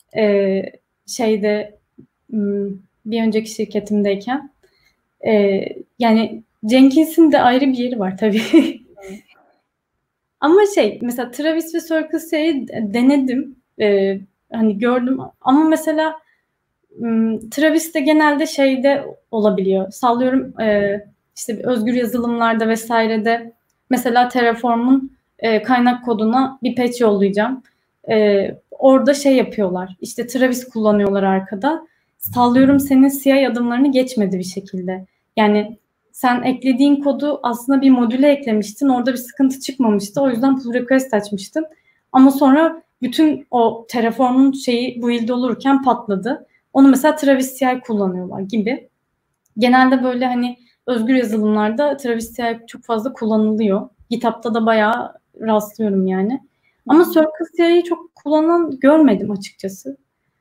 [SPEAKER 2] Bir önceki şirketimdeyken. Yani Jenkins'in de ayrı bir yeri var tabii. Ama mesela Travis ve Circle CI'yi denedim. Hani gördüm ama mesela Travis de genelde olabiliyor. Sallıyorum işte özgür yazılımlarda vesairede mesela Terraform'un kaynak koduna bir patch yollayacağım. Orada yapıyorlar. İşte Travis kullanıyorlar arkada. Sallıyorum senin CI adımlarını geçmedi bir şekilde. Yani sen eklediğin kodu aslında bir modüle eklemiştin. Orada bir sıkıntı çıkmamıştı. O yüzden pull request açmıştın. Ama sonra bütün o Terraform'un build olurken patladı. Onu mesela Travis CI kullanıyorlar gibi. Genelde böyle hani özgür yazılımlarda Travis CI çok fazla kullanılıyor. GitHub'da da bayağı rastlıyorum yani. Ama Circle CI'yi çok kullanan görmedim açıkçası.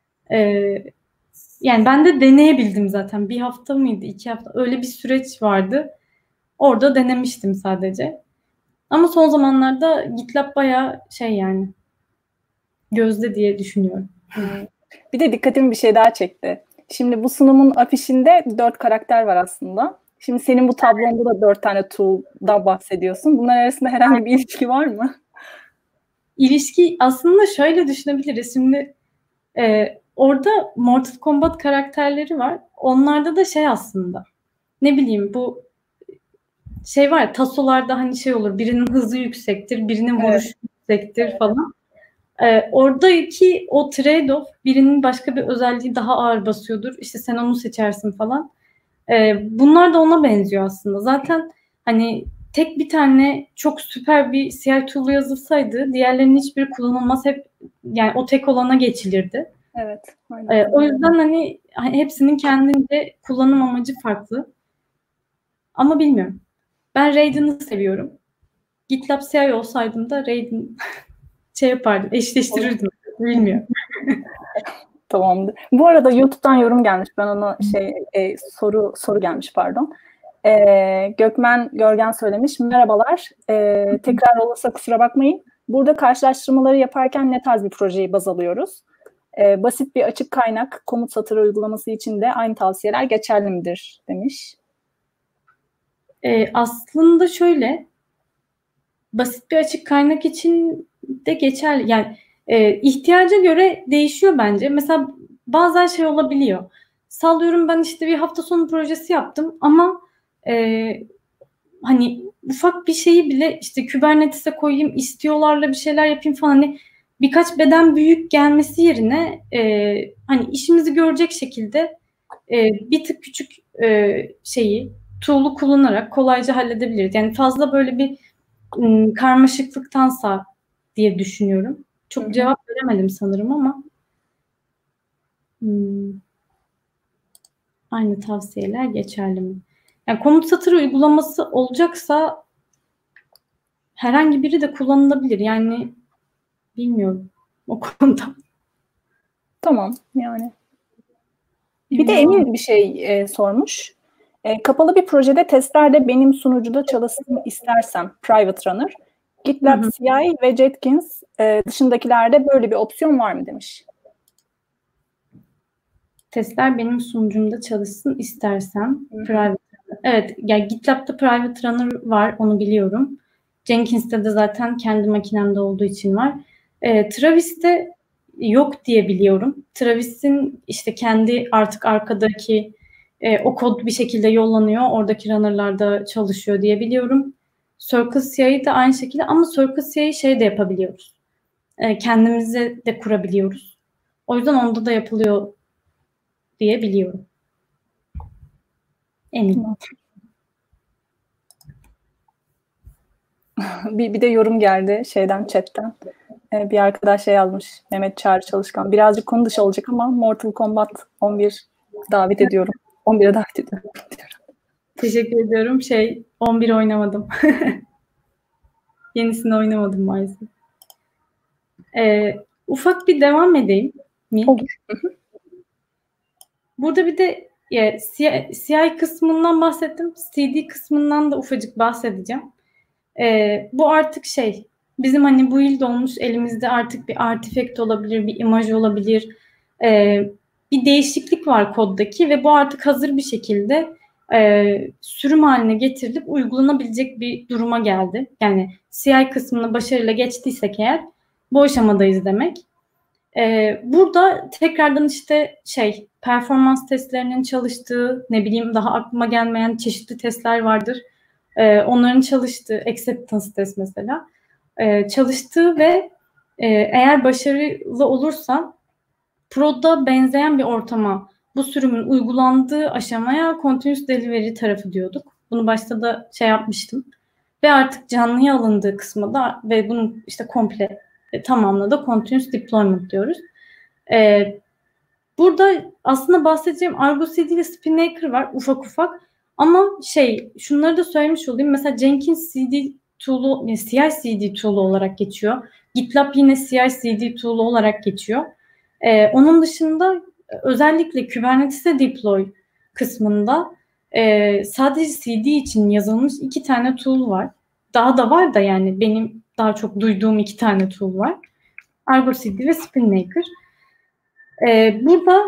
[SPEAKER 2] Yani ben de deneyebildim zaten. 1 hafta mıydı, 2 hafta? Öyle bir süreç vardı. Orada denemiştim sadece. Ama son zamanlarda GitLab bayağı yani gözde diye düşünüyorum.
[SPEAKER 1] Bir de dikkatimi bir şey daha çekti. Şimdi bu sunumun afişinde 4 karakter var aslında. Şimdi senin bu tablonda da 4 tane tool'dan bahsediyorsun. Bunlar arasında herhangi bir ilişki var mı?
[SPEAKER 2] İlişki aslında şöyle düşünebiliriz. Şimdi orada Mortal Kombat karakterleri var. Onlarda da aslında. Ne bileyim bu var ya tasolarda hani olur. Birinin hızı yüksektir, birinin vuruşu yüksektir falan. Oradaki o trade-off birinin başka bir özelliği daha ağır basıyordur. İşte sen onu seçersin falan. Bunlar da ona benziyor aslında. Zaten hani tek bir tane çok süper bir CI tool yazılsaydı diğerlerinin hiçbiri kullanılmaz. Hep yani o tek olana geçilirdi.
[SPEAKER 1] Evet. Aynen.
[SPEAKER 2] O yüzden hani hepsinin kendince kullanım amacı farklı. Ama bilmiyorum. Ben Raiden'ı seviyorum. GitLab CI olsaydım da Raiden yapardım, eşleştirirdim. Bilmiyorum.
[SPEAKER 1] Tamamdır. Bu arada YouTube'dan yorum gelmiş. Ben ona soru gelmiş, pardon. Gökmen Görgen söylemiş. Merhabalar. Tekrar olursa kusura bakmayın. Burada karşılaştırmaları yaparken ne tarz bir projeyi baz alıyoruz? Basit bir açık kaynak komut satırı uygulaması için de aynı tavsiyeler geçerli midir demiş.
[SPEAKER 2] Aslında şöyle, basit bir açık kaynak için de geçerli. Yani ihtiyaca göre değişiyor bence. Mesela bazen şey olabiliyor. Sallıyorum, ben işte bir hafta sonu projesi yaptım ama hani ufak bir şeyi bile işte Kubernetes'e koyayım, istiyorlarla bir şeyler yapayım falan. Hani birkaç beden büyük gelmesi yerine hani işimizi görecek şekilde bir tık küçük tool'u kullanarak kolayca halledebiliriz. Yani fazla böyle bir karmaşıklıktansa diye düşünüyorum. Çok cevap veremedim sanırım ama aynı tavsiyeler geçerli mi? Yani komut satırı uygulaması olacaksa herhangi biri de kullanılabilir. Yani bilmiyorum o konuda.
[SPEAKER 1] Tamam yani. Bir de Emin bir şey sormuş. Kapalı bir projede testlerde benim sunucuda çalışsın istersem private runner, GitLab CI ve Jenkins dışındakilerde böyle bir opsiyon var mı demiş.
[SPEAKER 2] Testler benim sunucumda çalışsın istersem private runner. Evet, yani GitLab'da private runner var, onu biliyorum. Jenkins'te de zaten kendi makinemde olduğu için var. Travis'te yok diye biliyorum. Travis'in işte kendi artık arkadaki o kod bir şekilde yollanıyor. Oradaki runner'larda çalışıyor diye biliyorum. CircleCI'yi de aynı şekilde, ama CircleCI'yi şey de yapabiliyoruz. Kendimize de kurabiliyoruz. O yüzden onda da yapılıyor diye biliyorum. Eminim.
[SPEAKER 1] Bir de yorum geldi chatten. Bir arkadaş yazmış. Mehmet Çağrı Çalışkan. Birazcık konu dışı olacak ama Mortal Kombat 11 davet ediyorum. 11'e davet ediyorum.
[SPEAKER 2] Teşekkür ediyorum. 11 oynamadım. Yenisini oynamadım maalesef. Ufak bir devam edeyim mi?
[SPEAKER 1] Olur.
[SPEAKER 2] Burada bir de CI kısmından bahsettim. CD kısmından da ufacık bahsedeceğim. Bu artık bizim hani build olmuş elimizde artık bir artifact olabilir, bir imaj olabilir. Bir değişiklik var koddaki ve bu artık hazır bir şekilde sürüm haline getirilip uygulanabilecek bir duruma geldi. Yani CI kısmını başarıyla geçtiysek eğer bu aşamadayız demek. Burada tekrardan işte performans testlerinin çalıştığı, ne bileyim daha aklıma gelmeyen çeşitli testler vardır. Onların çalıştığı, acceptance test mesela, çalıştığı ve eğer başarılı olursa Prod'a benzeyen bir ortama bu sürümün uygulandığı aşamaya continuous delivery tarafı diyorduk. Bunu başta da yapmıştım. Ve artık canlıya alındığı kısmı da ve bunun işte komple tamamla continuous deployment diyoruz. Burada aslında bahsedeceğim Argo CD ile Spinnaker var ufak ufak. Ama şunları da söylemiş olayım. Mesela Jenkins CD tool'u, yani CI/CD tool'u olarak geçiyor. GitLab yine CI/CD tool'u olarak geçiyor. Onun dışında özellikle Kubernetes'e deploy kısmında sadece CD için yazılmış 2 tane tool var. Daha da var da, yani benim daha çok duyduğum 2 tane tool var. Argo CD ve Spinnaker. Burada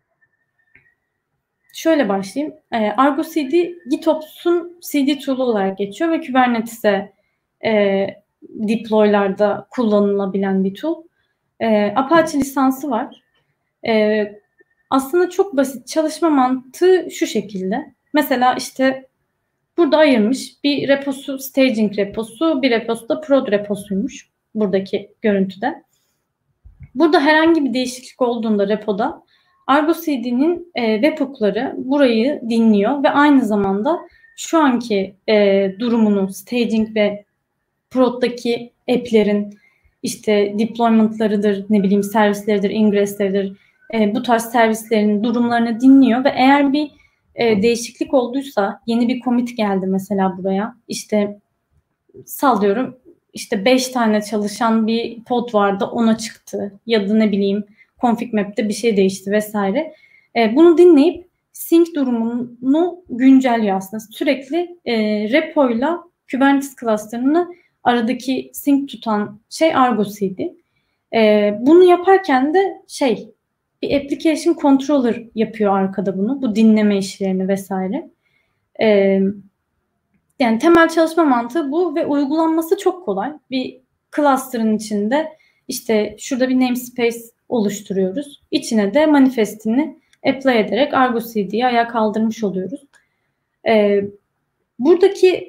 [SPEAKER 2] şöyle başlayayım. Argo CD, GitOps'un CD tool'u olarak geçiyor ve Kubernetes'e deploy'larda kullanılabilen bir tool. Apache lisansı var. Aslında çok basit. Çalışma mantığı şu şekilde. Mesela işte burada ayırmış bir reposu staging reposu, bir reposu da prod reposuymuş buradaki görüntüde. Burada herhangi bir değişiklik olduğunda repoda Argo CD'nin webhook'ları burayı dinliyor ve aynı zamanda şu anki durumunu staging ve prod'daki app'lerin işte deployment'larıdır, ne bileyim servisleridir, ingress'leridir, bu tarz servislerin durumlarını dinliyor ve eğer bir değişiklik olduysa, yeni bir commit geldi mesela buraya. İşte sallıyorum, işte 5 tane çalışan bir pod vardı, ona çıktı. Ya da ne bileyim config map'te bir şey değişti vesaire. Bunu dinleyip sync durumunu güncelliyor aslında. Sürekli repo'yla Kubernetes cluster'ını aradaki sync tutan şey Argo CD. Bunu yaparken de bir application controller yapıyor arkada bunu. Bu dinleme işlerini vesaire. Yani temel çalışma mantığı bu ve uygulanması çok kolay. Bir cluster'ın içinde işte şurada bir namespace oluşturuyoruz. İçine de manifestini apply ederek Argo CD'yi ayağa kaldırmış oluyoruz. Buradaki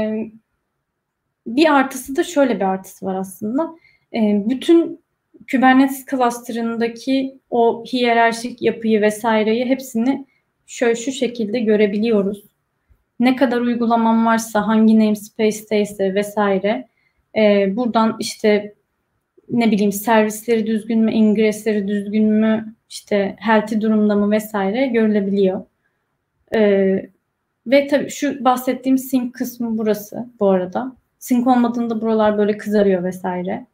[SPEAKER 2] bir artısı da şöyle bir artısı var aslında. Bütün Kubernetes cluster'ındaki o hiyerarşik yapıyı vesaireyi hepsini şu şekilde görebiliyoruz. Ne kadar uygulamam varsa, hangi namespace'teyse vesaire buradan işte ne bileyim servisleri düzgün mü, ingressleri düzgün mü, işte healthy durumda mı vesaire görülebiliyor. Ve tabii şu bahsettiğim sync kısmı burası bu arada. Sync olmadığında buralar böyle kızarıyor vesaire.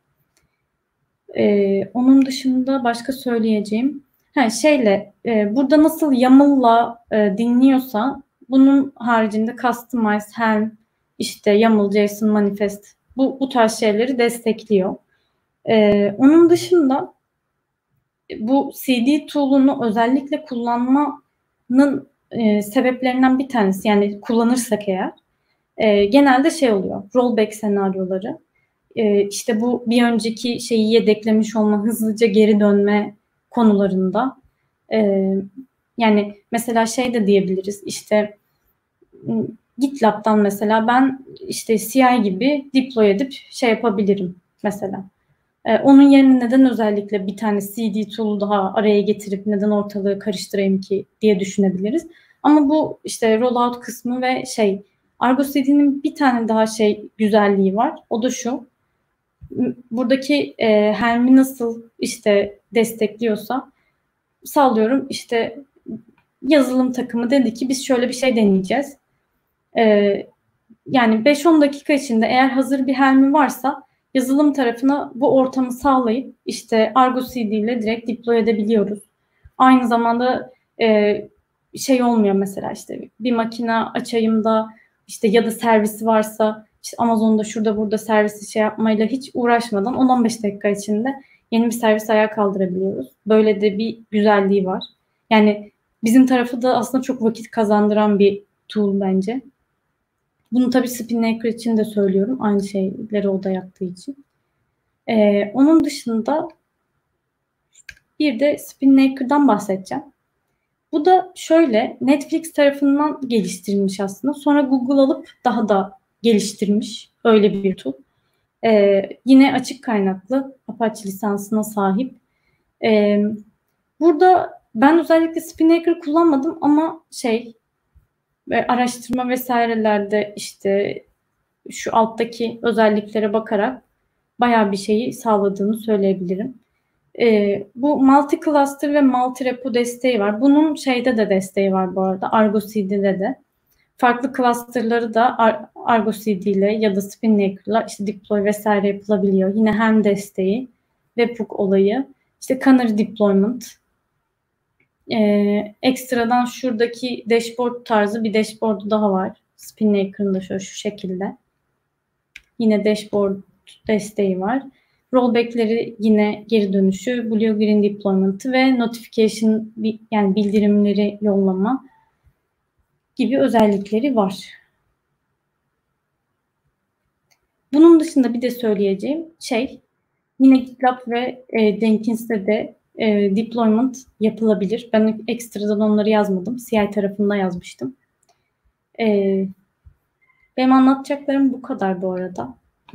[SPEAKER 2] Onun dışında başka söyleyeceğim. Burada nasıl YAML'la dinliyorsa bunun haricinde Customize, Helm, işte YAML, JSON, Manifest bu tarz şeyleri destekliyor. Onun dışında bu CD tool'unu özellikle kullanmanın sebeplerinden bir tanesi, yani kullanırsak eğer genelde oluyor, rollback senaryoları. İşte bu bir önceki şeyi yedeklemiş olma, hızlıca geri dönme konularında. Yani mesela de diyebiliriz, işte GitLab'dan mesela ben işte CI gibi deploy edip yapabilirim mesela. Onun yerine neden özellikle bir tane CD tool'u daha araya getirip neden ortalığı karıştırayım ki diye düşünebiliriz. Ama bu işte rollout kısmı ve Argo CD'nin bir tane daha güzelliği var. O da şu. Buradaki Helm'i nasıl işte destekliyorsa, sallıyorum işte yazılım takımı dedi ki biz şöyle bir şey deneyeceğiz. Yani 5-10 dakika içinde eğer hazır bir Helm'i varsa yazılım tarafına bu ortamı sağlayıp işte Argo CD ile direkt deploy edebiliyoruz. Aynı zamanda olmuyor mesela, işte bir makine açayım da işte ya da servisi varsa işte Amazon'da şurada burada servisi yapmayla hiç uğraşmadan 10-15 dakika içinde yeni bir servis ayağa kaldırabiliyoruz. Böyle de bir güzelliği var. Yani bizim tarafı da aslında çok vakit kazandıran bir tool bence. Bunu tabii SpinNaker için de söylüyorum. Aynı şeyleri o da yaptığı için. Onun dışında bir de SpinNaker'dan bahsedeceğim. Bu da Netflix tarafından geliştirilmiş aslında. Sonra Google alıp daha da geliştirmiş. Öyle bir tool. Yine açık kaynaklı, Apache lisansına sahip. Burada ben özellikle SpinNaker kullanmadım ama ve araştırma vesairelerde işte şu alttaki özelliklere bakarak bayağı bir şeyi sağladığını söyleyebilirim. Bu multi cluster ve multi repo desteği var. Bunun de desteği var bu arada, Argo CD'de de. Farklı cluster'ları da Argo CD ile ya da SpinNaker'la işte deploy vesaire yapılabiliyor. Yine hem desteği, webhook olayı, işte canary deployment. Ekstradan şuradaki dashboard tarzı bir dashboard'u daha var. SpinNaker'ın da şu şekilde. Yine dashboard desteği var. Rollback'leri yine geri dönüşü, Blue Green deployment'ı ve notification, yani bildirimleri yollama gibi özellikleri var. Bunun dışında bir de söyleyeceğim yine GitLab ve Jenkins'te de deployment yapılabilir. Ben ekstradan onları yazmadım. CI tarafında yazmıştım. Benim anlatacaklarım bu kadar bu arada.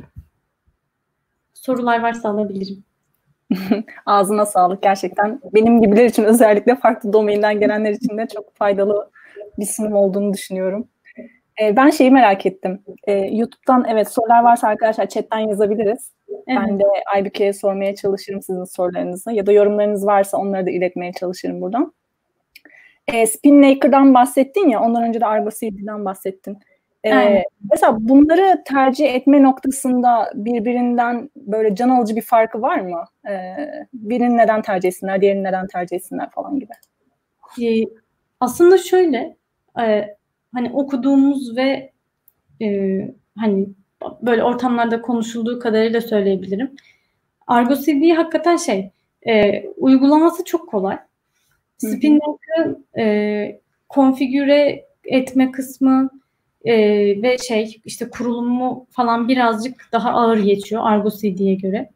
[SPEAKER 2] Sorular varsa alabilirim.
[SPEAKER 1] Ağzına sağlık gerçekten. Benim gibiler için, özellikle farklı domainden gelenler için de çok faydalı bir sunum olduğunu düşünüyorum. Ben merak ettim. YouTube'dan sorular varsa arkadaşlar chatten yazabiliriz. Evet. Ben de Aybüke'ye sormaya çalışırım sizin sorularınızı. Ya da yorumlarınız varsa onları da iletmeye çalışırım buradan. Spinnaker'dan bahsettin ya, ondan önce de Argo CD'den bahsettin.
[SPEAKER 2] Aynen.
[SPEAKER 1] Mesela bunları tercih etme noktasında birbirinden böyle can alıcı bir farkı var mı? Birini neden tercih etsinler, diğerini neden tercih etsinler falan gibi.
[SPEAKER 2] Aslında şöyle, hani okuduğumuz ve hani böyle ortamlarda konuşulduğu kadarıyla söyleyebilirim. Argo CD hakikaten uygulaması çok kolay. Spinnaker'ın konfigüre etme kısmı ve işte kurulumu falan birazcık daha ağır geçiyor Argo CD'ye göre.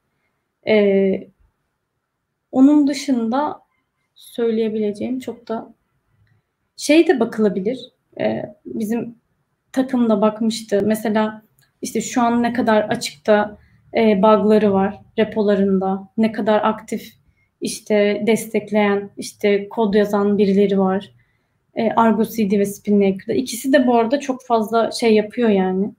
[SPEAKER 2] Onun dışında söyleyebileceğim çok da de bakılabilir. Bizim takım da bakmıştı. Mesela işte şu an ne kadar açıkta bug'ları var repolarında, ne kadar aktif işte destekleyen, işte kod yazan birileri var. Argo CD ve Spinnaker'da. İkisi de bu arada çok fazla yapıyor yani.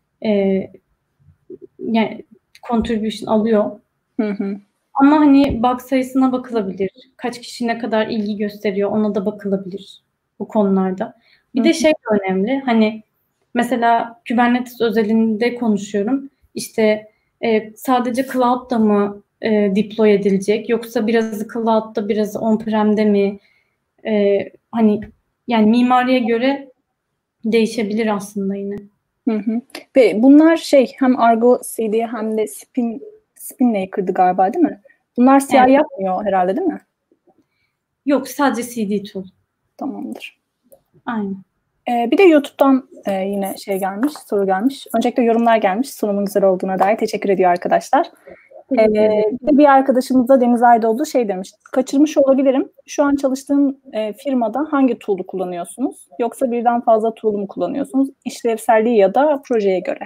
[SPEAKER 2] Yani contribution alıyor. Ama hani bug sayısına bakılabilir. Kaç kişi ne kadar ilgi gösteriyor ona da bakılabilir bu konularda. Bir de önemli. Hani mesela Kubernetes özelinde konuşuyorum. İşte sadece cloud'da mı deploy edilecek yoksa birazı cloud'da birazı on-prem'de mi? Hani yani mimariye göre değişebilir aslında yine.
[SPEAKER 1] Ve bunlar hem Argo CD hem de Spinnaker'dı galiba değil mi? Bunlar CI yapmıyor herhalde değil mi?
[SPEAKER 2] Yok, sadece CD tool.
[SPEAKER 1] Tamamdır.
[SPEAKER 2] Aynen.
[SPEAKER 1] Bir de YouTube'dan yine soru gelmiş. Öncelikle yorumlar gelmiş. Sunumun güzel olduğuna dair teşekkür ediyor arkadaşlar. Bir arkadaşımız da Deniz Aydoğdu demiş. Kaçırmış olabilirim. Şu an çalıştığım firmada hangi tool'u kullanıyorsunuz? Yoksa birden fazla tool'u mu kullanıyorsunuz? İşlevselliği ya da projeye göre.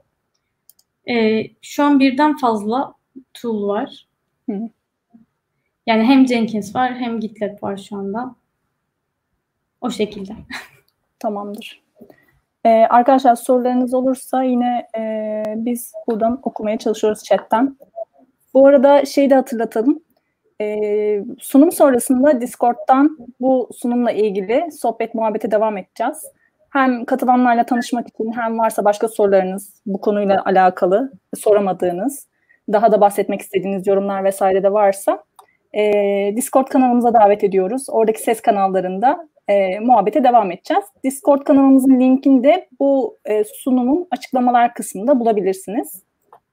[SPEAKER 2] Şu an birden fazla tool var. Yani hem Jenkins var hem GitLab var şu anda. O şekilde.
[SPEAKER 1] Tamamdır. Arkadaşlar sorularınız olursa yine biz buradan okumaya çalışıyoruz chatten. Bu arada de hatırlatalım. Sunum sonrasında Discord'dan bu sunumla ilgili sohbet muhabbete devam edeceğiz. Hem katılanlarla tanışmak için hem varsa başka sorularınız bu konuyla alakalı soramadığınız, daha da bahsetmek istediğiniz yorumlar vesaire de varsa Discord kanalımıza davet ediyoruz. Oradaki ses kanallarında muhabbete devam edeceğiz. Discord kanalımızın linkini de bu sunumun açıklamalar kısmında bulabilirsiniz.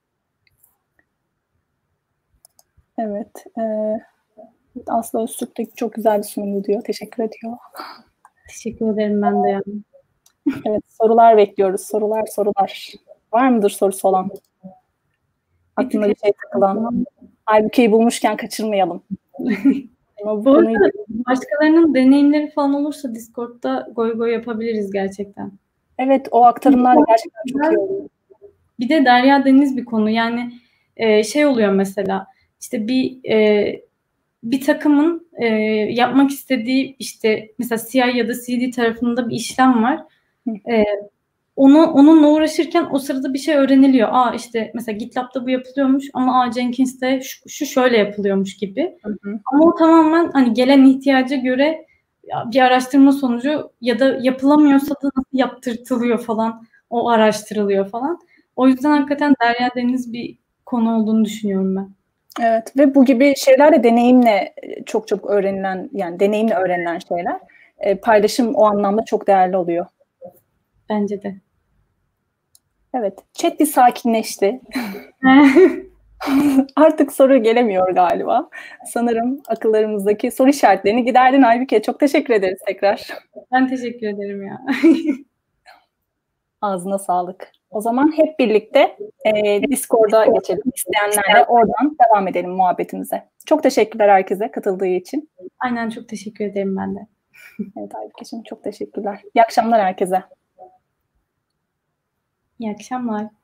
[SPEAKER 1] Evet. Aslı Öztürk de çok güzel bir sunumdu diyor. Teşekkür ediyor.
[SPEAKER 2] Teşekkür ederim ben de yani.
[SPEAKER 1] Evet, sorular bekliyoruz. Sorular. Var mıdır sorusu olan? Aklına bir şey takılan. Halbuki bulmuşken kaçırmayalım.
[SPEAKER 2] Bu arada başkalarının deneyimleri falan olursa Discord'da goy yapabiliriz gerçekten.
[SPEAKER 1] Evet, o aktarımlar gerçekten çok iyi oluyor.
[SPEAKER 2] Bir de Derya Deniz bir konu. Yani oluyor mesela işte bir takımın yapmak istediği işte mesela CI ya da CD tarafında bir işlem var. Onunla uğraşırken o sırada bir şey öğreniliyor. İşte mesela GitLab'da bu yapılıyormuş ama Jenkins'te şu şöyle yapılıyormuş gibi. Ama o tamamen hani gelen ihtiyaca göre bir araştırma sonucu ya da yapılamıyorsa da nasıl yaptırtılıyor falan, o araştırılıyor falan. O yüzden hakikaten Derya Deniz bir konu olduğunu düşünüyorum ben.
[SPEAKER 1] Evet ve bu gibi şeyler de deneyimle çok öğrenilen, yani deneyimle öğrenilen şeyler. Paylaşım o anlamda çok değerli oluyor.
[SPEAKER 2] Bence de.
[SPEAKER 1] Evet. Chat bir sakinleşti. Artık soru gelemiyor galiba. Sanırım akıllarımızdaki soru işaretlerini giderdin Aybüke. Çok teşekkür ederiz tekrar.
[SPEAKER 2] Ben teşekkür ederim ya.
[SPEAKER 1] Ağzına sağlık. O zaman hep birlikte Discord'a geçelim. İsteyenlerle oradan devam edelim muhabbetimize. Çok teşekkürler herkese katıldığı için.
[SPEAKER 2] Aynen, çok teşekkür ederim ben de.
[SPEAKER 1] Evet Aybüke'ciğim, çok teşekkürler. İyi akşamlar herkese.
[SPEAKER 2] İyi akşamlar.